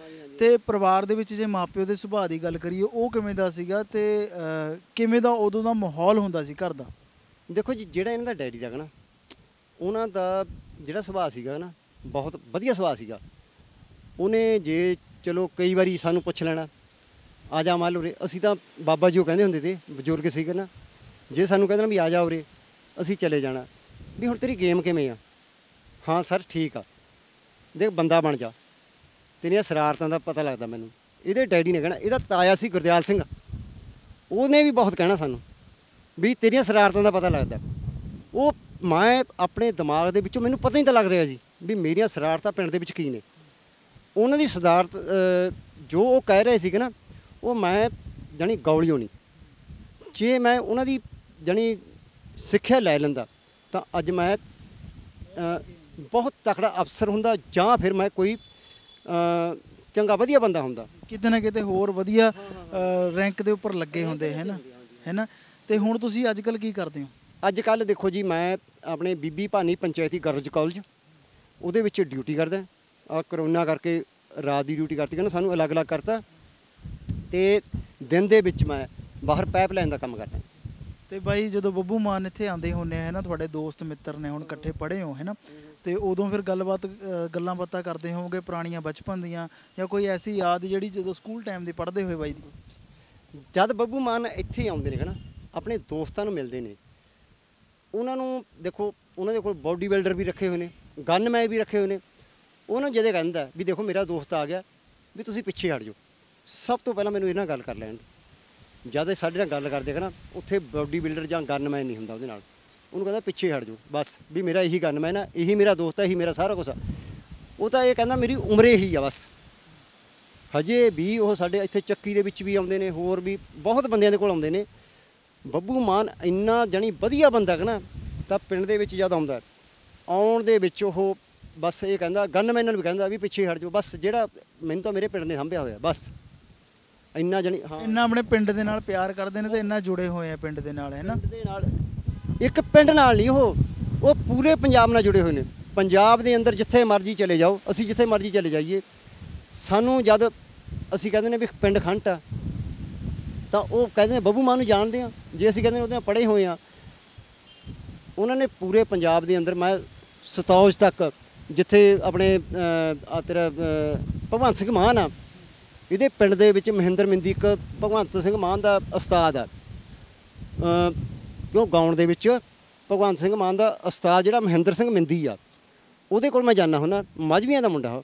ਤੇ ਪਰਿਵਾਰ ਦੇ ਵਿੱਚ ਜੇ ਮਾਪਿਓ ਦੇ ਸੁਭਾਅ ਦੀ ਗੱਲ ਕਰੀਏ ਉਹ ਕਿਵੇਂ ਦਾ ਸੀਗਾ ਤੇ ਅਹ, ਕਿਵੇਂ ਦਾ ਉਦੋਂ ਦਾ ਮਾਹੌਲ ਹੁੰਦਾ ਸੀ ਘਰ ਦਾ? ਦੇਖੋ ਜੀ, ਜਿਹੜਾ ਇਹਨਾਂ ਦਾ ਡੈਡੀ ਦਾ ਨਾ, ਉਹਨਾਂ ਦਾ ਜਿਹੜਾ ਸੁਭਾਅ ਸੀਗਾ ਨਾ, ਬਹੁਤ ਵਧੀਆ ਸੁਭਾਅ ਸੀਗਾ। ਉਹਨੇ ਜੇ ਚਲੋ ਕਈ ਵਾਰੀ ਸਾਨੂੰ ਪੁੱਛ ਲੈਣਾ, ਆ ਜਾ ਮੰਨ ਲਓ ਉਰੇ, ਅਸੀਂ ਤਾਂ ਬਾਬਾ ਜੀ ਉਹ ਕਹਿੰਦੇ ਹੁੰਦੇ ਤੇ, ਬਜ਼ੁਰਗ ਸੀਗੇ ਨਾ, ਜੇ ਸਾਨੂੰ ਕਹਿੰਦੇ ਨਾ ਵੀ ਆ ਜਾ ਉਰੇ, ਅਸੀਂ ਚਲੇ ਜਾਣਾ। ਵੀ ਹੁਣ ਤੇਰੀ ਗੇਮ ਕਿਵੇਂ ਆ? ਹਾਂ ਸਰ ਠੀਕ ਆ, ਦੇਖ ਬੰਦਾ ਬਣ ਜਾ, ਤੇਰੀਆਂ ਸ਼ਰਾਰਤਾਂ ਦਾ ਪਤਾ ਲੱਗਦਾ ਮੈਨੂੰ। ਇਹਦੇ ਡੈਡੀ ਨੇ ਕਹਿਣਾ, ਇਹਦਾ ਤਾਇਆ ਸੀ ਗੁਰਦਿਆਲ ਸਿੰਘ, ਉਹਨੇ ਵੀ ਬਹੁਤ ਕਹਿਣਾ ਸਾਨੂੰ ਵੀ ਤੇਰੀਆਂ ਸ਼ਰਾਰਤਾਂ ਦਾ ਪਤਾ ਲੱਗਦਾ। ਉਹ ਮੈਂ ਆਪਣੇ ਦਿਮਾਗ ਦੇ ਵਿੱਚੋਂ ਮੈਨੂੰ ਪਤਾ ਹੀ ਤਾਂ ਲੱਗ ਰਿਹਾ ਜੀ ਵੀ ਮੇਰੀਆਂ ਸ਼ਰਾਰਤਾਂ ਪਿੰਡ ਦੇ ਵਿੱਚ ਕੀ ਨੇ। ਉਹਨਾਂ ਦੀ ਸਦਾਰਤ ਜੋ ਉਹ ਕਹਿ ਰਹੇ ਸੀਗੇ ਨਾ, ਉਹ ਮੈਂ ਜਾਣੀ ਗੌਲੀਓ ਨਹੀਂ, ਜੇ ਮੈਂ ਉਹਨਾਂ ਦੀ ਜਾਣੀ ਸਿੱਖਿਆ ਲੈ ਲੈਂਦਾ ਤਾਂ ਅੱਜ ਮੈਂ ਬਹੁਤ ਤਕੜਾ ਅਫਸਰ ਹੁੰਦਾ, ਜਾਂ ਫਿਰ ਮੈਂ ਕੋਈ ਚੰਗਾ ਵਧੀਆ ਬੰਦਾ ਹੁੰਦਾ, ਕਿਤੇ ਨਾ ਕਿਤੇ ਹੋਰ ਵਧੀਆ ਰੈਂਕ ਦੇ ਉੱਪਰ ਲੱਗੇ ਹੁੰਦੇ ਹੈ ਨਾ, ਹੈ ਨਾ। ਤੇ ਹੁਣ ਤੁਸੀਂ ਅੱਜ ਕੱਲ੍ਹ ਕੀ ਕਰਦੇ ਹੋ? ਅੱਜ ਕੱਲ੍ਹ ਦੇਖੋ ਜੀ, ਮੈਂ ਆਪਣੇ ਬੀਬੀ ਭਾਨੀ ਪੰਚਾਇਤੀ ਗਰਲਜ਼ ਕਾਲਜ ਉਹਦੇ ਵਿੱਚ ਡਿਊਟੀ ਕਰਦਾ। ਆ ਕਰੋਨਾ ਕਰਕੇ ਰਾਤ ਦੀ ਡਿਊਟੀ ਕਰਤੀ, ਕਹਿੰਦਾ ਸਾਨੂੰ ਅਲੱਗ-ਅਲੱਗ ਕਰਤਾ, ਤੇ ਦਿਨ ਦੇ ਵਿੱਚ ਮੈਂ ਬਾਹਰ ਪਾਈਪ ਲਾਈਨ ਦਾ ਕੰਮ ਕਰਦਾ। ਤੇ ਬਾਈ ਜਦੋਂ ਬੱਬੂ ਮਾਨ ਇੱਥੇ ਆਉਂਦੇ ਹੁੰਦੇ ਹੈ ਨਾ, ਤੁਹਾਡੇ ਦੋਸਤ ਮਿੱਤਰ ਨੇ, ਹੁਣ ਇਕੱਠੇ ਪੜ੍ਹੇ ਹੋ ਹੈ ਨਾ, ਤੇ ਉਦੋਂ ਫਿਰ ਗੱਲਬਾਤ ਗੱਲਾਂ ਬਾਤਾਂ ਕਰਦੇ ਹੋਵੋਗੇ ਪੁਰਾਣੀਆਂ ਬਚਪਨ ਦੀਆਂ, ਜਾਂ ਕੋਈ ਐਸੀ ਯਾਦ ਜਿਹੜੀ ਜਦੋਂ ਸਕੂਲ ਟਾਈਮ ਦੀ ਪੜ੍ਹਦੇ ਹੋਏ ਬਾਈ ਦੀ? ਜਦ ਬੱਬੂ ਮਾਨ ਇੱਥੇ ਆਉਂਦੇ ਨੇ ਨਾ, ਆਪਣੇ ਦੋਸਤਾਂ ਨੂੰ ਮਿਲਦੇ ਨੇ, ਉਹਨਾਂ ਨੂੰ ਦੇਖੋ ਉਹਨਾਂ ਦੇ ਕੋਲ ਬੋਡੀ ਬਿਲਡਰ ਵੀ ਰੱਖੇ ਹੋਏ ਨੇ, ਗਨਮੈਨ ਵੀ ਰੱਖੇ ਹੋਏ ਨੇ। ਉਹਨਾਂ ਨੂੰ ਜਦੋਂ ਕਹਿੰਦਾ ਵੀ ਦੇਖੋ ਮੇਰਾ ਦੋਸਤ ਆ ਗਿਆ, ਵੀ ਤੁਸੀਂ ਪਿੱਛੇ ਹਟ ਜਾਓ, ਸਭ ਤੋਂ ਪਹਿਲਾਂ ਮੈਨੂੰ ਇਹਨਾਂ ਨਾਲ ਗੱਲ ਕਰ ਲੈਣ ਦਿਓ। ਜਦ ਇਹ ਸਾਡੇ ਨਾਲ ਗੱਲ ਕਰਦੇ ਨਾ, ਉੱਥੇ ਬੋਡੀ ਬਿਲਡਰ ਜਾਂ ਗਨਮੈਨ ਨਹੀਂ ਹੁੰਦਾ ਉਹਦੇ ਨਾਲ, ਉਹਨੂੰ ਕਹਿੰਦਾ ਪਿੱਛੇ ਹਟ ਜਾਓ ਬਸ, ਵੀ ਮੇਰਾ ਇਹੀ ਗਨਮੈਨ ਆ, ਇਹੀ ਮੇਰਾ ਦੋਸਤ ਆ, ਇਹੀ ਮੇਰਾ ਸਾਰਾ ਕੁਛ ਆ। ਉਹ ਤਾਂ ਇਹ ਕਹਿੰਦਾ ਮੇਰੀ ਉਮਰ ਇਹੀ ਆ ਬਸ। ਹਜੇ ਵੀ ਉਹ ਸਾਡੇ ਇੱਥੇ ਚੱਕੀ ਦੇ ਵਿੱਚ ਵੀ ਆਉਂਦੇ ਨੇ, ਹੋਰ ਵੀ ਬਹੁਤ ਬੰਦਿਆਂ ਦੇ ਕੋਲ ਆਉਂਦੇ ਨੇ। ਬੱਬੂ ਮਾਨ ਇੰਨਾ ਜਾਣੀ ਵਧੀਆ ਬੰਦਾ ਕਿ ਨਾ, ਤਾਂ ਪਿੰਡ ਦੇ ਵਿੱਚ ਜਦ ਆਉਂਦਾ, ਆਉਣ ਦੇ ਵਿੱਚ ਉਹ ਬਸ ਇਹ ਕਹਿੰਦਾ, ਗਨਮੈਨ ਨਾਲ ਵੀ ਕਹਿੰਦਾ ਵੀ ਪਿੱਛੇ ਹਟ ਜਾਓ ਬਸ, ਜਿਹੜਾ ਮੈਨੂੰ ਤਾਂ ਮੇਰੇ ਪਿੰਡ ਨੇ ਸਾਂਭਿਆ ਹੋਇਆ ਬਸ। ਇੰਨਾ ਜਾਣੀ ਹਾਂ, ਇੰਨਾ ਆਪਣੇ ਪਿੰਡ ਦੇ ਨਾਲ ਪਿਆਰ ਕਰਦੇ ਨੇ ਤੇ ਇੰਨਾ ਜੁੜੇ ਹੋਏ ਆ ਪਿੰਡ ਦੇ ਨਾਲ, ਹੈ ਨਾ। ਪਿੰਡ ਦੇ ਨਾਲ, ਇੱਕ ਪਿੰਡ ਨਾਲ ਨਹੀਂ, ਉਹ ਉਹ ਪੂਰੇ ਪੰਜਾਬ ਨਾਲ ਜੁੜੇ ਹੋਏ ਨੇ। ਪੰਜਾਬ ਦੇ ਅੰਦਰ ਜਿੱਥੇ ਮਰਜ਼ੀ ਚਲੇ ਜਾਓ, ਅਸੀਂ ਜਿੱਥੇ ਮਰਜ਼ੀ ਚਲੇ ਜਾਈਏ, ਸਾਨੂੰ ਜਦ ਅਸੀਂ ਕਹਿੰਦੇ ਨੇ ਵੀ ਪਿੰਡ ਖੰਟ ਆ, ਤਾਂ ਉਹ ਕਹਿੰਦੇ ਨੇ ਬੱਬੂ ਮਾਨ ਨੂੰ ਜਾਣਦੇ ਆ। ਜੇ ਅਸੀਂ ਕਹਿੰਦੇ ਨੇ ਉਹਦੇ ਨਾਲ ਪੜ੍ਹੇ ਹੋਏ ਆ, ਉਹਨਾਂ ਨੇ ਪੂਰੇ ਪੰਜਾਬ ਦੇ ਅੰਦਰ, ਮੈਂ ਸਤੌਜ ਤੱਕ ਜਿੱਥੇ ਆਪਣੇ ਆ ਤੇਰਾ ਭਗਵੰਤ ਸਿੰਘ ਮਾਨ ਆ, ਇਹਦੇ ਪਿੰਡ ਦੇ ਵਿੱਚ ਮਹਿੰਦਰ ਮਿੰਦੀ ਇੱਕ ਭਗਵੰਤ ਸਿੰਘ ਮਾਨ ਦਾ ਉਸਤਾਦ ਆ, ਕਿਉਂ ਗਾਉਣ ਦੇ ਵਿੱਚ ਭਗਵੰਤ ਸਿੰਘ ਮਾਨ ਦਾ ਉਸਤਾਦ ਜਿਹੜਾ ਮਹਿੰਦਰ ਸਿੰਘ ਮਿੰਦੀ ਆ, ਉਹਦੇ ਕੋਲ ਮੈਂ ਜਾਂਦਾ ਹੁੰਦਾ। ਮਾਝਵੀਆਂ ਦਾ ਮੁੰਡਾ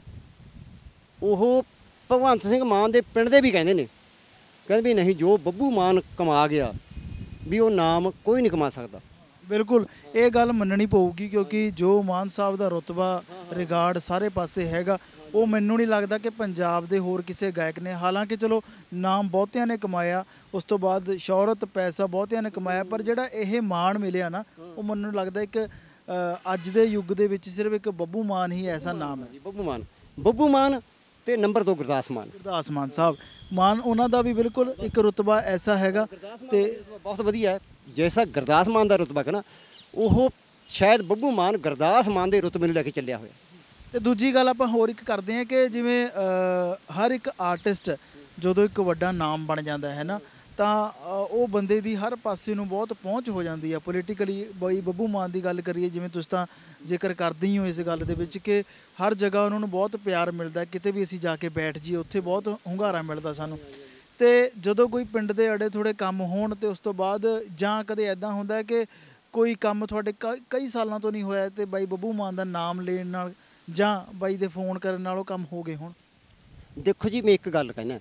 ਉਹ, ਭਗਵੰਤ ਸਿੰਘ ਮਾਨ ਦੇ ਪਿੰਡ ਦੇ ਵੀ ਕਹਿੰਦੇ ਨੇ, ਕਹਿੰਦੇ ਵੀ ਨਹੀਂ ਜੋ ਬੱਬੂ ਮਾਨ ਕਮਾ ਗਿਆ ਵੀ ਉਹ ਨਾਮ ਕੋਈ ਨਹੀਂ ਕਮਾ ਸਕਦਾ। ਬਿਲਕੁਲ ਇਹ ਗੱਲ ਮੰਨਣੀ ਪਊਗੀ, ਕਿਉਂਕਿ ਜੋ ਮਾਨ ਸਾਹਿਬ ਦਾ ਰੁਤਬਾ ਰਿਗਾਰਡ ਸਾਰੇ ਪਾਸੇ ਹੈਗਾ, ਉਹ ਮੈਨੂੰ ਨਹੀਂ ਲੱਗਦਾ ਕਿ ਪੰਜਾਬ ਦੇ ਹੋਰ ਕਿਸੇ ਗਾਇਕ ਨੇ। ਹਾਲਾਂਕਿ ਚਲੋ ਨਾਮ ਬਹੁਤਿਆਂ ਨੇ ਕਮਾਇਆ, ਉਸ ਤੋਂ ਬਾਅਦ ਸ਼ੌਹਰਤ ਪੈਸਾ ਬਹੁਤਿਆਂ ਨੇ ਕਮਾਇਆ, ਪਰ ਜਿਹੜਾ ਇਹ ਮਾਣ ਮਿਲਿਆ ਨਾ, ਉਹ ਮੈਨੂੰ ਲੱਗਦਾ ਇੱਕ ਅੱਜ ਦੇ ਯੁੱਗ ਦੇ ਵਿੱਚ ਸਿਰਫ ਇੱਕ ਬੱਬੂ ਮਾਨ ਹੀ ਐਸਾ ਨਾਮ ਹੈ। ਬੱਬੂ ਮਾਨ, ਬੱਬੂ ਮਾਨ ਤੇ ਨੰਬਰ ਦੋ ਗੁਰਦਾਸ ਮਾਨ। ਗੁਰਦਾਸ ਮਾਨ ਸਾਹਿਬ ਮਾਨ, ਉਹਨਾਂ ਦਾ ਵੀ ਬਿਲਕੁਲ ਇੱਕ ਰੁਤਬਾ ਐਸਾ ਹੈਗਾ ਤੇ ਬਹੁਤ ਵਧੀਆ ਹੈ। ਜੈਸਾ ਗੁਰਦਾਸ ਮਾਨ ਦਾ ਰੁਤਬਾ ਹੈ ਨਾ, ਉਹ ਸ਼ਾਇਦ ਬੱਬੂ ਮਾਨ ਗੁਰਦਾਸ ਮਾਨ ਦੇ ਰੁਤਬੇ ਨੂੰ ਲੈ ਕੇ ਚੱਲਿਆ ਹੋਇਆ। ਤੇ ਦੂਜੀ ਗੱਲ ਆਪਾਂ ਹੋਰ ਇੱਕ ਕਰਦੇ ਹਾਂ ਕਿ ਜਿਵੇਂ ਹਰ ਇੱਕ ਆਰਟਿਸਟ ਜਦੋਂ ਇੱਕ ਵੱਡਾ ਨਾਮ ਬਣ ਜਾਂਦਾ ਹੈ ਨਾ, ਤਾਂ ਉਹ ਬੰਦੇ ਦੀ ਹਰ ਪਾਸੇ ਨੂੰ ਬਹੁਤ ਪਹੁੰਚ ਹੋ ਜਾਂਦੀ ਆ ਪੋਲੀਟੀਕਲੀ। ਬਈ ਬੱਬੂ ਮਾਨ ਦੀ ਗੱਲ ਕਰੀਏ, ਜਿਵੇਂ ਤੁਸੀਂ ਤਾਂ ਜ਼ਿਕਰ ਕਰਦੇ ਹੀ ਹੋ ਇਸ ਗੱਲ ਦੇ ਵਿੱਚ ਕਿ ਹਰ ਜਗ੍ਹਾ ਉਹਨਾਂ ਨੂੰ ਬਹੁਤ ਪਿਆਰ ਮਿਲਦਾ, ਕਿਤੇ ਵੀ ਅਸੀਂ ਜਾ ਕੇ ਬੈਠ ਜਾਈਏ ਉੱਥੇ ਬਹੁਤ ਹੁੰਗਾਰਾ ਮਿਲਦਾ ਸਾਨੂੰ। ਤੇ ਜਦੋਂ ਕੋਈ ਪਿੰਡ ਦੇ ਅੜੇ ਥੋੜ੍ਹੇ ਕੰਮ ਹੋਣ ਤੇ ਉਸ ਤੋਂ ਬਾਅਦ, ਜਾਂ ਕਦੇ ਐਦਾਂ ਹੁੰਦਾ ਕਿ ਕੋਈ ਕੰਮ ਤੁਹਾਡੇ ਕਈ ਸਾਲਾਂ ਤੋਂ ਨਹੀਂ ਹੋਇਆ ਤੇ ਬਾਈ ਬੱਬੂ ਮਾਨ ਦਾ ਨਾਮ ਲੈਣ ਨਾਲ ਜਾਂ ਬਾਈ ਦੇ ਫੋਨ ਕਰਨ ਨਾਲ ਉਹ ਕੰਮ ਹੋ ਗਏ ਹੋਣ? ਦੇਖੋ ਜੀ, ਮੈਂ ਇੱਕ ਗੱਲ ਕਹਿਣਾ,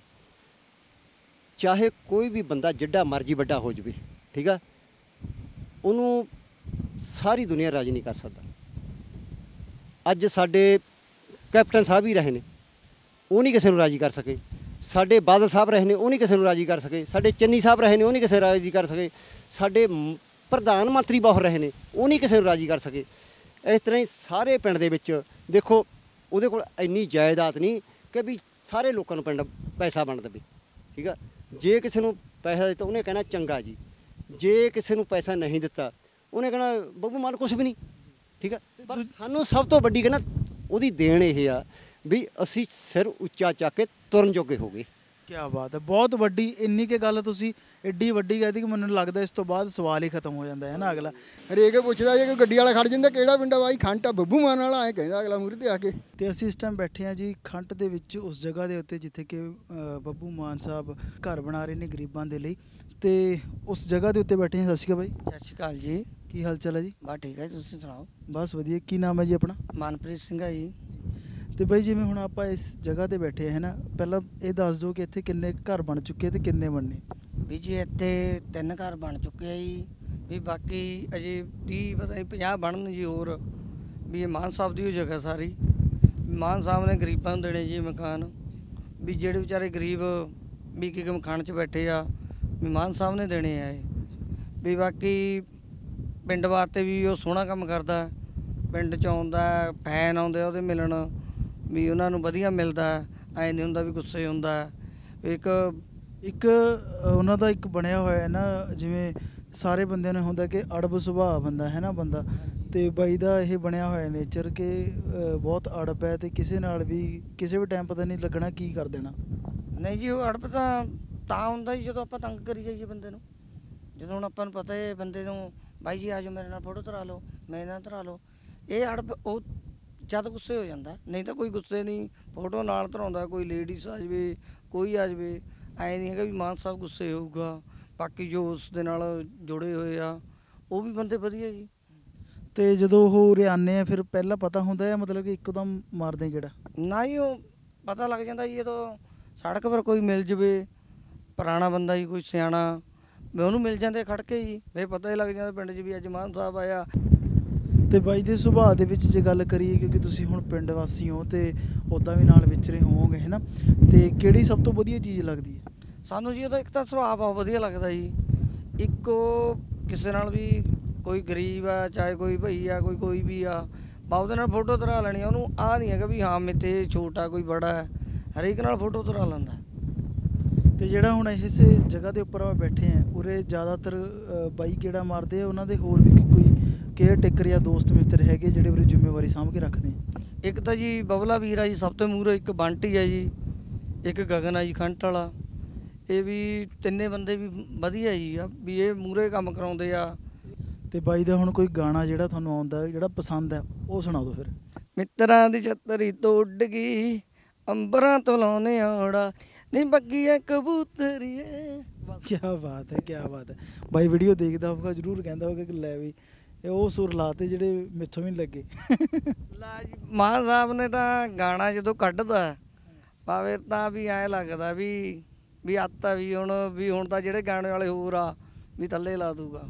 ਚਾਹੇ ਕੋਈ ਵੀ ਬੰਦਾ ਜਿੱਡਾ ਮਰਜ਼ੀ ਵੱਡਾ ਹੋ ਜਾਵੇ, ਠੀਕ ਆ, ਉਹਨੂੰ ਸਾਰੀ ਦੁਨੀਆ ਰਾਜੀ ਨਹੀਂ ਕਰ ਸਕਦਾ। ਅੱਜ ਸਾਡੇ ਕੈਪਟਨ ਸਾਹਿਬ ਹੀ ਰਹੇ ਨੇ, ਉਹ ਨਹੀਂ ਕਿਸੇ ਨੂੰ ਰਾਜੀ ਕਰ ਸਕੇ। ਸਾਡੇ ਬਾਦਲ ਸਾਹਿਬ ਰਹੇ ਨੇ, ਉਹ ਨਹੀਂ ਕਿਸੇ ਨੂੰ ਰਾਜੀ ਕਰ ਸਕੇ। ਸਾਡੇ ਚੰਨੀ ਸਾਹਿਬ ਰਹੇ ਨੇ, ਉਹ ਨਹੀਂ ਕਿਸੇ ਨੂੰ ਰਾਜੀ ਕਰ ਸਕੇ। ਸਾਡੇ ਪ੍ਰਧਾਨ ਮੰਤਰੀ ਬਹੁਤ ਰਹੇ ਨੇ, ਉਹ ਨਹੀਂ ਕਿਸੇ ਨੂੰ ਰਾਜੀ ਕਰ ਸਕੇ। ਇਸ ਤਰ੍ਹਾਂ ਹੀ ਸਾਰੇ ਪਿੰਡ ਦੇ ਵਿੱਚ ਦੇਖੋ, ਉਹਦੇ ਕੋਲ ਇੰਨੀ ਜਾਇਦਾਦ ਨਹੀਂ ਕਿ ਵੀ ਸਾਰੇ ਲੋਕਾਂ ਨੂੰ ਪਿੰਡ ਪੈਸਾ ਵੰਡ ਦੇਵੇ, ਠੀਕ ਆ। ਜੇ ਕਿਸੇ ਨੂੰ ਪੈਸਾ ਦਿੱਤਾ ਉਹਨੇ ਕਹਿਣਾ ਚੰਗਾ ਜੀ, ਜੇ ਕਿਸੇ ਨੂੰ ਪੈਸਾ ਨਹੀਂ ਦਿੱਤਾ ਉਹਨੇ ਕਹਿਣਾ ਬੱਬੂ ਮਾਨ ਕੁਛ ਵੀ ਨਹੀਂ, ਠੀਕ ਆ। ਪਰ ਸਾਨੂੰ ਸਭ ਤੋਂ ਵੱਡੀ ਕਹਿਣਾ ਉਹਦੀ ਦੇਣ ਇਹ ਆ ਵੀ ਅਸੀਂ ਸਿਰ ਉੱਚਾ ਚੱਕ ਕੇ ਤੁਰਨ ਜੋਗੇ ਹੋ ਗਏ। ਕੀ ਬਾਤ ਹੈ, ਬਹੁਤ ਵੱਡੀ ਇੰਨੀ ਕਿ ਗੱਲ ਤੁਸੀਂ ਐਡੀ ਵੱਡੀ ਕਹਿ ਕਿ ਮੈਨੂੰ ਲੱਗਦਾ ਇਸ ਤੋਂ ਬਾਅਦ ਸਵਾਲ ਹੀ ਖਤਮ ਹੋ ਜਾਂਦਾ ਹੈ ਨਾ। ਅਗਲਾ ਹਰੇਕ ਪੁੱਛਦਾ ਜੇ ਕੋਈ ਗੱਡੀ ਵਾਲਾ ਖੜ ਜਾਂਦਾ ਕਿਹੜਾ ਪਿੰਡ ਆ ਬਾਈ, ਖੰਟ ਆ ਬੱਬੂ ਮਾਨ ਵਾਲਾ, ਐਂ ਕਹਿੰਦਾ ਅਗਲਾ ਮੂਹਰੇ ਤੇ ਆ ਕੇ। ਤੇ ਅਸੀਂ ਇਸ ਟਾਈਮ ਬੈਠੇ ਹਾਂ ਜੀ ਖੰਟ ਦੇ ਵਿੱਚ, ਉਸ ਜਗ੍ਹਾ ਦੇ ਉੱਤੇ ਜਿੱਥੇ ਕਿ ਅ, ਬੱਬੂ ਮਾਨ ਸਾਹਿਬ ਘਰ ਬਣਾ ਰਹੇ ਨੇ ਗਰੀਬਾਂ ਦੇ ਲਈ, ਤੇ ਉਸ ਜਗ੍ਹਾ ਦੇ ਉੱਤੇ ਬੈਠੇ ਹਾਂ। ਸਤਿ ਸ਼੍ਰੀ ਅਕਾਲ ਬਾਈ। ਸਤਿ ਸ਼੍ਰੀ ਅਕਾਲ ਜੀ। ਕੀ ਹਾਲ ਚਾਲ ਹੈ ਜੀ? ਬਸ ਠੀਕ ਹੈ, ਤੁਸੀਂ ਸੁਣਾਓ? ਬਸ ਵਧੀਆ। ਕੀ ਨਾਮ ਹੈ ਜੀ ਆਪਣਾ? ਮਨਪ੍ਰੀਤ ਸਿੰਘ ਹੈ ਜੀ। ਤੇ ਬਾਈ ਜਿਵੇਂ ਹੁਣ ਆਪਾਂ ਇਸ ਜਗ੍ਹਾ ਤੇ ਬੈਠੇ ਹੈ ਨਾ, ਪਹਿਲਾਂ ਇਹ ਦੱਸ ਦਿਓ ਕਿ ਇੱਥੇ ਕਿੰਨੇ ਘਰ ਬਣ ਚੁੱਕੇ ਤੇ ਕਿੰਨੇ ਬਣਨੇ? ਵੀ ਜੀ ਇੱਥੇ ਤਿੰਨ ਘਰ ਬਣ ਚੁੱਕੇ ਆ ਜੀ, ਵੀ ਬਾਕੀ ਅਜੇ ਤੀਹ ਪਤਾ ਨਹੀਂ ਪੰਜਾਹ ਬਣਨ ਜੀ ਹੋਰ। ਵੀ ਇਹ ਮਾਨ ਸਾਹਿਬ ਦੀ ਉਹ ਜਗ੍ਹਾ ਸਾਰੀ, ਮਾਨ ਸਾਹਿਬ ਨੇ ਗਰੀਬਾਂ ਨੂੰ ਦੇਣੇ ਜੀ ਮਕਾਨ, ਵੀ ਜਿਹੜੇ ਵਿਚਾਰੇ ਗਰੀਬ ਵੀ ਕਿ ਮਕਾਨ 'ਚ ਬੈਠੇ ਆ ਵੀ ਮਾਨ ਸਾਹਿਬ ਨੇ ਦੇਣੇ ਆ ਇਹ। ਵੀ ਬਾਕੀ ਪਿੰਡ ਵਾਸਤੇ ਵੀ ਉਹ ਸੋਹਣਾ ਕੰਮ ਕਰਦਾ, ਪਿੰਡ 'ਚ ਆਉਂਦਾ, ਫੈਨ ਆਉਂਦੇ ਉਹਦੇ ਮਿਲਣ, ਵੀ ਉਹਨਾਂ ਨੂੰ ਵਧੀਆ ਮਿਲਦਾ, ਐਂ ਨਹੀਂ ਹੁੰਦਾ ਵੀ ਗੁੱਸੇ ਹੁੰਦਾ। ਇੱਕ ਇੱਕ ਉਹਨਾਂ ਦਾ ਇੱਕ ਬਣਿਆ ਹੋਇਆ ਹੈ ਨਾ, ਜਿਵੇਂ ਸਾਰੇ ਬੰਦਿਆਂ ਨੂੰ ਹੁੰਦਾ ਕਿ ਅੜਬ ਸੁਭਾਅ ਬੰਦਾ ਹੈ ਨਾ ਬੰਦਾ, ਤੇ ਬਾਈ ਦਾ ਇਹ ਬਣਿਆ ਹੋਇਆ ਨੇਚਰ ਕਿ ਬਹੁਤ ਅੜਬ ਹੈ, ਤੇ ਕਿਸੇ ਨਾਲ ਵੀ ਕਿਸੇ ਵੀ ਟਾਈਮ ਪਤਾ ਨਹੀਂ ਲੱਗਣਾ ਕੀ ਕਰ ਦੇਣਾ। ਨਹੀਂ ਜੀ, ਉਹ ਅੜਬ ਤਾਂ ਤਾਂ ਹੁੰਦਾ ਜੀ ਜਦੋਂ ਆਪਾਂ ਤੰਗ ਕਰੀ ਜਾਈਏ ਬੰਦੇ ਨੂੰ। ਜਦੋਂ ਹੁਣ ਆਪਾਂ ਨੂੰ ਪਤਾ ਹੈ ਬੰਦੇ ਨੂੰ, ਬਾਈ ਜੀ ਆ ਜਾਓ ਮੇਰੇ ਨਾਲ ਫੋਟੋ ਧਰਾ ਲਓ, ਮੇਰੇ ਨਾਲ ਧਰਾ ਲਓ, ਇਹ ਅੜਬ ਉਹ ਜਦ ਗੁੱਸੇ ਹੋ ਜਾਂਦਾ। ਨਹੀਂ ਤਾਂ ਕੋਈ ਗੁੱਸੇ ਨਹੀਂ, ਫੋਟੋ ਨਾਲ ਧਰਾਉਂਦਾ, ਕੋਈ ਲੇਡੀਜ਼ ਆ ਜਾਵੇ, ਕੋਈ ਆ ਜਾਵੇ, ਐਂ ਨਹੀਂ ਹੈਗਾ ਵੀ ਮਾਨ ਸਾਹਿਬ ਗੁੱਸੇ ਹੋਊਗਾ। ਬਾਕੀ ਜੋ ਉਸ ਦੇ ਨਾਲ ਜੁੜੇ ਹੋਏ ਆ ਉਹ ਵੀ ਬੰਦੇ ਵਧੀਆ ਜੀ। ਤੇ ਜਦੋਂ ਉਹ ਉਰੇ ਆਉਂਦੇ ਆ ਫਿਰ ਪਹਿਲਾਂ ਪਤਾ ਹੁੰਦਾ ਹੈ ਮਤਲਬ ਕਿ ਇੱਕਦਮ ਮਾਰਦੇ ਕਿਹੜਾ? ਨਾ ਹੀ ਉਹ ਪਤਾ ਲੱਗ ਜਾਂਦਾ ਜੀ, ਜਦੋਂ ਸੜਕ ਪਰ ਕੋਈ ਮਿਲ ਜਾਵੇ ਪੁਰਾਣਾ ਬੰਦਾ ਜੀ, ਕੋਈ ਸਿਆਣਾ, ਮੈਂ ਉਹਨੂੰ ਮਿਲ ਜਾਂਦੇ ਖੜ ਕੇ ਜੀ, ਫਿਰ ਪਤਾ ਹੀ ਲੱਗ ਜਾਂਦਾ ਪਿੰਡ 'ਚ ਵੀ ਅੱਜ ਮਾਨ ਸਾਹਿਬ ਆਇਆ। ਤੇ ਬਾਈ ਦੇ ਸੁਭਾਅ ਦੇ ਵਿੱਚ ਜੇ ਗੱਲ ਕਰੀਏ, ਕਿਉਂਕਿ ਤੁਸੀਂ ਹੁਣ ਪਿੰਡ ਵਾਸੀ ਹੋ ਤੇ ਉੱਦਾਂ ਵੀ ਨਾਲ ਵਿਚਰੇ ਹੋਵੋਗੇ ਹੈ ਨਾ, ਤੇ ਕਿਹੜੀ ਸਭ ਤੋਂ ਵਧੀਆ ਚੀਜ਼ ਲੱਗਦੀ ਹੈ? ਸਾਨੂੰ ਜੀ ਉਹਦਾ ਇੱਕ ਤਾਂ ਸੁਭਾਅ ਬਹੁਤ ਵਧੀਆ ਲੱਗਦਾ ਜੀ। ਇੱਕ ਉਹ ਕਿਸੇ ਨਾਲ ਵੀ, ਕੋਈ ਗਰੀਬ ਆ ਚਾਹੇ ਕੋਈ ਭਈ ਆ, ਕੋਈ ਕੋਈ ਵੀ ਆ, ਬਾ ਉਹਦੇ ਨਾਲ ਫੋਟੋ ਧਰਾ ਲੈਣੀ। ਉਹਨੂੰ ਆਹ ਨਹੀਂ ਹੈਗਾ ਵੀ ਹਾਂ ਮੇਤੇ ਛੋਟਾ ਕੋਈ ਬੜਾ ਹੈ, ਹਰੇਕ ਨਾਲ ਫੋਟੋ ਧਰਾ ਲੈਂਦਾ। ਤੇ ਜਿਹੜਾ ਹੁਣ ਇਸ ਜਗ੍ਹਾ ਦੇ ਉੱਪਰ ਆਪਾਂ ਬੈਠੇ ਆ, ਉਰੇ ਜ਼ਿਆਦਾਤਰ ਬਾਈ ਕਿਹੜਾ ਮਾਰਦੇ ਆ, ਉਹਨਾਂ ਦੇ ਹੋਰ ਵੀ ਕੋਈ ਕੇਅਰ ਟੇਕਰ ਜਾਂ ਦੋਸਤ ਮਿੱਤਰ ਹੈਗੇ ਜਿਹੜੇ ਉਰੇ ਜ਼ਿੰਮੇਵਾਰੀ ਸਾਂਭ ਕੇ ਰੱਖਦੇ ਆ? ਇੱਕ ਤਾਂ ਜੀ ਬਬਲਾ ਵੀਰ ਆ ਜੀ ਸਭ ਤੋਂ ਮੂਹਰੇ, ਇੱਕ ਬੰਟੀ ਆ ਜੀ, ਇੱਕ ਗਗਨ ਆ ਜੀ ਖੰਟ ਵਾਲਾ। ਇਹ ਵੀ ਤਿੰਨੇ ਬੰਦੇ ਵੀ ਵਧੀਆ ਜੀ ਆ, ਵੀ ਇਹ ਮੂਹਰੇ ਕੰਮ ਕਰਾਉਂਦੇ ਆ। ਤੇ ਬਾਈ ਦਾ ਹੁਣ ਕੋਈ ਗਾਣਾ ਜਿਹੜਾ ਤੁਹਾਨੂੰ ਆਉਂਦਾ ਜਿਹੜਾ ਪਸੰਦ ਹੈ ਉਹ ਸੁਣਾ ਦਿਓ ਫਿਰ। ਮਿੱਤਰਾਂ ਦੀ ਛਤਰੀ ਤੋਂ ਉੱਡ ਗਈ, ਅੰਬਰਾਂ ਤੋਂ ਲਾਉਨੇ ਆੜਾ, ਨਹੀਂ ਬੱਗੀਆ ਕਬੂਤਰੀਏ। ਕੀ ਬਾਤ ਹੈ, ਕੀ ਬਾਤ ਹੈ। ਬਾਈ ਵੀਡੀਓ ਦੇਖਦਾ ਹੋਊਗਾ, ਜ਼ਰੂਰ ਕਹਿੰਦਾ ਹੋਊਗਾ ਕਿ ਲੈ ਵੀ ਇਹ ਉਹ ਸੁਰ ਲਾਤੇ ਜਿਹੜੇ ਮਿੱਥੋਂ ਵੀ ਨਹੀਂ ਲੱਗੇ। ਲਾ ਜੀ ਮਾਨ ਸਾਹਿਬ ਨੇ ਤਾਂ ਗਾਣਾ ਜਦੋਂ ਕੱਢਦਾ ਭਾਵੇਂ ਤਾਂ ਵੀ ਐਂ ਲੱਗਦਾ ਵੀ ਵੀ ਆਤਾ ਵੀ ਹੁਣ ਵੀ ਹੁਣ ਤਾਂ ਜਿਹੜੇ ਗਾਣੇ ਵਾਲੇ ਹੋਰ ਆ ਵੀ ਥੱਲੇ ਲਾ ਦੂਗਾ।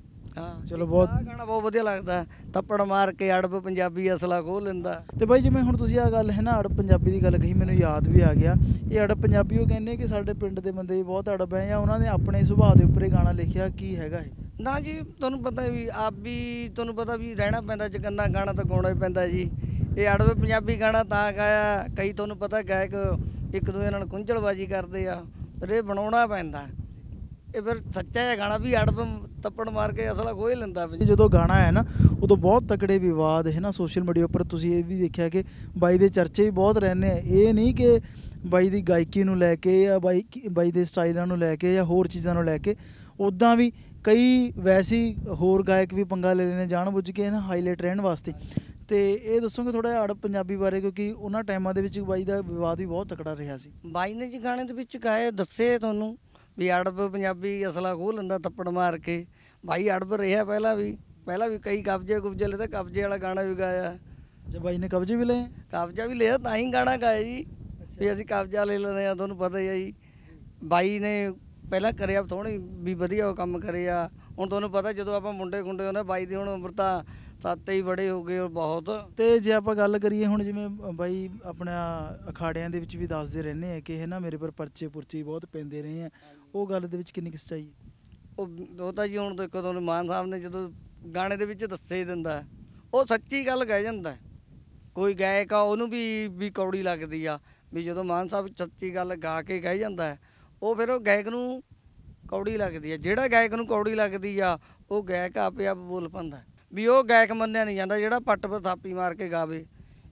ਹਾਂ ਚਲੋ ਬਹੁਤ ਗਾਣਾ ਬਹੁਤ ਵਧੀਆ ਲੱਗਦਾ, ਥੱਪੜ ਮਾਰ ਕੇ ਅੜਬ ਪੰਜਾਬੀ ਅਸਲਾ ਖੋਹ ਲੈਂਦਾ। ਤੇ ਬਾਈ ਜਿਵੇਂ ਹੁਣ ਤੁਸੀਂ ਆਹ ਗੱਲ ਹੈ ਨਾ ਅੜਬ ਪੰਜਾਬੀ ਦੀ ਗੱਲ ਕਹੀ, ਮੈਨੂੰ ਯਾਦ ਵੀ ਆ ਗਿਆ। ਇਹ ਅੜਬ ਪੰਜਾਬੀ ਉਹ ਕਹਿੰਦੇ ਕਿ ਸਾਡੇ ਪਿੰਡ ਦੇ ਬੰਦੇ ਬਹੁਤ ਅੜਬ ਹੈ, ਜਾਂ ਉਹਨਾਂ ਨੇ ਆਪਣੇ ਸੁਭਾਅ ਦੇ ਉੱਪਰ ਇਹ ਗਾਣਾ ਲਿਖਿਆ, ਕੀ ਹੈਗਾ ਇਹ? ਨਾ ਜੀ ਤੁਹਾਨੂੰ ਪਤਾ ਵੀ ਆਪ ਵੀ ਤੁਹਾਨੂੰ ਪਤਾ ਵੀ ਰਹਿਣਾ ਪੈਂਦਾ ਚਕੰਨਾ, ਗਾਣਾ ਤਾਂ ਗਾਉਣਾ ਹੀ ਪੈਂਦਾ ਜੀ। ਇਹ ਅੜਬ ਪੰਜਾਬੀ ਗਾਣਾ ਤਾਂ ਗਾਇਆ, ਕਈ ਤੁਹਾਨੂੰ ਪਤਾ ਗਾਇਕ ਇੱਕ ਦੂਜੇ ਨਾਲ ਕੁੰਝਲਬਾਜੀ ਕਰਦੇ ਆ, ਪਰ ਇਹ ਬਣਾਉਣਾ ਪੈਂਦਾ। ਇਹ ਫਿਰ ਸੱਚਾ ਜਿਹਾ ਗਾਣਾ ਵੀ ਅੜਬ ਤੱਪੜ ਮਾਰ ਕੇ ਅਸਲਾ ਖੋਹ ਲੈਂਦਾ। ਜਦੋਂ ਗਾਣਾ ਆਇਆ ਨਾ ਉਦੋਂ ਬਹੁਤ ਤਕੜੇ ਵਿਵਾਦ ਹੈ ਨਾ ਸੋਸ਼ਲ ਮੀਡੀਆ ਉੱਪਰ, ਤੁਸੀਂ ਇਹ ਵੀ ਦੇਖਿਆ ਕਿ ਬਾਈ ਦੇ ਚਰਚੇ ਵੀ ਬਹੁਤ ਰਹਿੰਦੇ ਆ। ਇਹ ਨਹੀਂ ਕਿ ਬਾਈ ਦੀ ਗਾਇਕੀ ਨੂੰ ਲੈ ਕੇ ਜਾਂ ਬਾਈ ਬਾਈ ਦੇ ਸਟਾਈਲਾਂ ਨੂੰ ਲੈ ਕੇ ਜਾਂ ਹੋਰ ਚੀਜ਼ਾਂ ਨੂੰ ਲੈ ਕੇ, ਉੱਦਾਂ ਵੀ ਕਈ ਵੈਸੇ ਹੋਰ ਗਾਇਕ ਵੀ ਪੰਗਾ ਲੈ ਲੈਂਦੇ ਜਾਣ ਬੁੱਝ ਕੇ ਨਾ ਹਾਈਲਾਈਟ ਰਹਿਣ ਵਾਸਤੇ। ਤੇ ਇਹ ਦੱਸੋਗੇ ਥੋੜਾ ਜਿਹਾ ਅੜਬ ਪੰਜਾਬੀ ਬਾਰੇ, ਕਿਉਂਕਿ ਉਹਨਾਂ ਟਾਈਮਾਂ ਦੇ ਵਿੱਚ ਬਾਈ ਦਾ ਵਿਵਾਦ ਵੀ ਬਹੁਤ ਤਕੜਾ ਰਿਹਾ ਸੀ। ਬਾਈ ਨੇ ਜੀ ਗਾਣੇ ਦੇ ਵਿੱਚ ਗਾਏ ਦੱਸੇ ਤੁਹਾਨੂੰ ਵੀ ਅੜਬ ਪੰਜਾਬੀ ਅਸਲਾ ਖੋਹ ਲੈਂਦਾ ਥੱਪੜ ਮਾਰ ਕੇ। ਬਾਈ ਅੜਬ ਰਿਹਾ ਪਹਿਲਾਂ ਵੀ, ਪਹਿਲਾਂ ਵੀ ਕਈ ਕਬਜੇ ਕੁਬਜੇ ਲਏ, ਤਾਂ ਕਬਜੇ ਵਾਲਾ ਗਾਣਾ ਵੀ ਗਾਇਆ। ਅੱਛਾ, ਬਾਈ ਨੇ ਕਬਜੇ ਵੀ ਲਏ? ਕਬਜਾ ਵੀ ਲਿਆ ਤਾਂ ਹੀ ਗਾਣਾ ਗਾਇਆ ਜੀ, ਵੀ ਅਸੀਂ ਕਬਜਾ ਲੈ ਲੈਂਦੇ ਆ। ਤੁਹਾਨੂੰ ਪਤਾ ਹੀ ਆ ਜੀ, ਬਾਈ ਨੇ ਪਹਿਲਾਂ ਕਰਿਆ ਥੋੜ੍ਹੀ ਵੀ ਵਧੀਆ ਉਹ ਕੰਮ ਕਰਿਆ। ਹੁਣ ਤੁਹਾਨੂੰ ਪਤਾ ਜਦੋਂ ਆਪਾਂ ਮੁੰਡੇ ਖੁੰਡੇ ਹੁੰਦੇ, ਬਾਈ ਦੀ ਹੁਣ ਉਮਰ ਤਾਂ ਸੱਤ ਹੀ ਬੜੇ ਹੋ ਗਏ ਬਹੁਤ। ਤੇ ਜੇ ਆਪਾਂ ਗੱਲ ਕਰੀਏ ਹੁਣ ਜਿਵੇਂ ਬਾਈ ਆਪਣਾ ਅਖਾੜਿਆਂ ਦੇ ਵਿੱਚ ਵੀ ਦੱਸਦੇ ਰਹਿੰਦੇ ਆ ਕਿ ਹੈ ਨਾ ਮੇਰੇ ਪਰ ਪਰਚੇ ਪੁਰਚੇ ਬਹੁਤ ਪੈਂਦੇ ਰਹੇ ਆ, ਉਹ ਗੱਲ ਦੇ ਵਿੱਚ ਕਿੰਨੀ ਕੁ ਸੱਚਾਈ ਹੈ? ਉਹ ਉਹ ਤਾਂ ਜੀ ਹੁਣ ਦੇਖੋ ਤੁਹਾਨੂੰ ਮਾਨ ਸਾਹਿਬ ਨੇ ਜਦੋਂ ਗਾਣੇ ਦੇ ਵਿੱਚ ਦੱਸੇ ਦਿੰਦਾ, ਉਹ ਸੱਚੀ ਗੱਲ ਕਹਿ ਜਾਂਦਾ। ਕੋਈ ਗਾਇਕ ਆ ਉਹਨੂੰ ਵੀ ਵੀ ਕੌੜੀ ਲੱਗਦੀ ਆ, ਵੀ ਜਦੋਂ ਮਾਨ ਸਾਹਿਬ ਸੱਚੀ ਗੱਲ ਗਾ ਕੇ ਕਹਿ ਜਾਂਦਾ ਉਹ ਫਿਰ ਉਹ ਗਾਇਕ ਨੂੰ ਕੌੜੀ ਲੱਗਦੀ ਆ। ਜਿਹੜਾ ਗਾਇਕ ਨੂੰ ਕੌੜੀ ਲੱਗਦੀ ਆ ਉਹ ਗਾਇਕ ਆਪੇ ਆਪ ਬੋਲ ਪਾਉਂਦਾ। ਵੀ ਉਹ ਗਾਇਕ ਮੰਨਿਆ ਨਹੀਂ ਜਾਂਦਾ ਜਿਹੜਾ ਪੱਟ ਪਰ ਥਾਪੀ ਮਾਰ ਕੇ ਗਾਵੇ।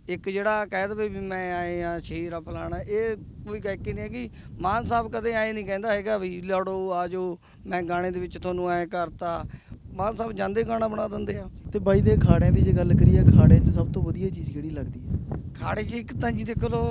ਇੱਕ ਜਿਹੜਾ ਕਹਿ ਦੇਵੇ ਵੀ ਮੈਂ ਆਏ ਆ ਸ਼ੇਰ ਆ ਫਲਾਣਾ, ਇਹ ਕੋਈ ਗਾਇਕੀ ਨਹੀਂ ਹੈਗੀ। ਮਾਨ ਸਾਹਿਬ ਕਦੇ ਐਂ ਨਹੀਂ ਕਹਿੰਦਾ ਹੈਗਾ ਵੀ ਲੜੋ ਆ ਜਾਓ ਮੈਂ ਗਾਣੇ ਦੇ ਵਿੱਚ ਤੁਹਾਨੂੰ ਐਂ ਕਰਤਾ। ਮਾਨ ਸਾਹਿਬ ਜਾਂਦੇ ਗਾਣਾ ਬਣਾ ਦਿੰਦੇ ਆ। ਤੇ ਬਾਈ ਦੇ ਅਖਾੜਿਆਂ ਦੀ ਜੇ ਗੱਲ ਕਰੀਏ, ਅਖਾੜੇ 'ਚ ਸਭ ਤੋਂ ਵਧੀਆ ਚੀਜ਼ ਕਿਹੜੀ ਲੱਗਦੀ ਹੈ? ਖਾੜੇ 'ਚ ਇੱਕ ਤਾਂ ਜੀ ਦੇਖੋ ਲੋ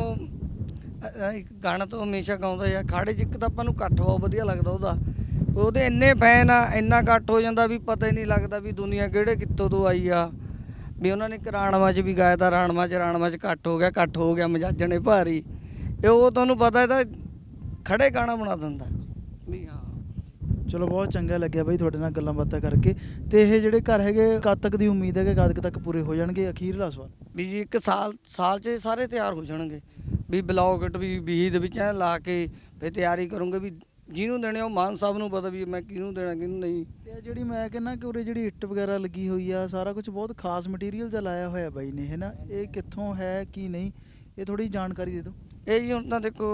ਇੱਕ ਗਾਣਾ ਤਾਂ ਹਮੇਸ਼ਾ ਗਾਉਂਦਾ ਆ। ਖਾੜੇ 'ਚ ਇੱਕ ਤਾਂ ਆਪਾਂ ਨੂੰ ਇਕੱਠ ਬਹੁਤ ਵਧੀਆ ਲੱਗਦਾ ਉਹਦਾ, ਉਹਦੇ ਇੰਨੇ ਫੈਨ ਆ, ਇੰਨਾ ਇਕੱਠ ਹੋ ਜਾਂਦਾ ਵੀ ਪਤਾ ਹੀ ਨਹੀਂ ਲੱਗਦਾ ਵੀ ਦੁਨੀਆ ਕਿਹੜੇ ਕਿੱਤੋਂ ਤੋਂ ਆਈ ਆ। ਵੀ ਉਹਨਾਂ ਨੇ ਇੱਕ ਰਾਣਵਾ 'ਚ ਵੀ ਗਾਇਆ ਤਾਂ ਰਾਣਵਾ 'ਚ ਰਾਣਵਾ 'ਚ ਇਕੱਠ ਹੋ ਗਿਆ, ਇਕੱਠ ਹੋ ਗਿਆ ਮਜਾਜਣੇ ਭਾਰੀ। ਇਹ ਉਹ ਤੁਹਾਨੂੰ ਪਤਾ ਇਹ ਤਾਂ ਖੜੇ ਗਾਣਾ ਬਣਾ ਦਿੰਦਾ ਵੀ। ਹਾਂ ਚਲੋ ਬਹੁਤ ਚੰਗਾ ਲੱਗਿਆ ਬਾਈ ਤੁਹਾਡੇ ਨਾਲ ਗੱਲਾਂ ਬਾਤਾਂ ਕਰਕੇ। ਤੇ ਇਹ ਜਿਹੜੇ ਘਰ ਹੈਗੇ ਕਦ ਤੱਕ ਦੀ ਉਮੀਦ ਹੈ ਕਿ ਕਦ ਕੁ ਤੱਕ ਪੂਰੇ ਹੋ ਜਾਣਗੇ? ਅਖੀਰਲਾ ਸਵਾਲ ਵੀ ਜੀ ਇੱਕ ਸਾਲ ਸਾਲ 'ਚ ਸਾਰੇ ਤਿਆਰ ਹੋ ਜਾਣਗੇ। ਵੀ ਬਲੌਕਟ ਵੀ ਵੀਹ ਦੇ ਵਿੱਚ ਐਂ ਲਾ ਕੇ ਫਿਰ ਤਿਆਰੀ ਕਰੂੰਗੇ ਵੀ ਜਿਹਨੂੰ ਦੇਣੇ ਉਹ ਮਾਨ ਸਾਹਿਬ ਨੂੰ ਪਤਾ ਵੀ ਮੈਂ ਕਿਹਨੂੰ ਦੇਣਾ ਕਿਹਨੂੰ ਨਹੀਂ। ਤੇ ਜਿਹੜੀ ਮੈਂ ਕਹਿੰਦਾ ਕਿ ਉਰੇ ਜਿਹੜੀ ਇੱਟ ਵਗੈਰਾ ਲੱਗੀ ਹੋਈ ਆ, ਸਾਰਾ ਕੁਝ ਬਹੁਤ ਖਾਸ ਮਟੀਰੀਅਲ ਜਿਹਾ ਲਾਇਆ ਹੋਇਆ ਬਾਈ ਨੇ, ਹੈ ਨਾ? ਇਹ ਕਿੱਥੋਂ ਹੈ ਕੀ ਨਹੀਂ, ਇਹ ਥੋੜੀ ਜਾਣਕਾਰੀ ਦੇ ਦਿਓ। ਇਹ ਜੀ ਹੁਣ ਤਾਂ ਦੇਖੋ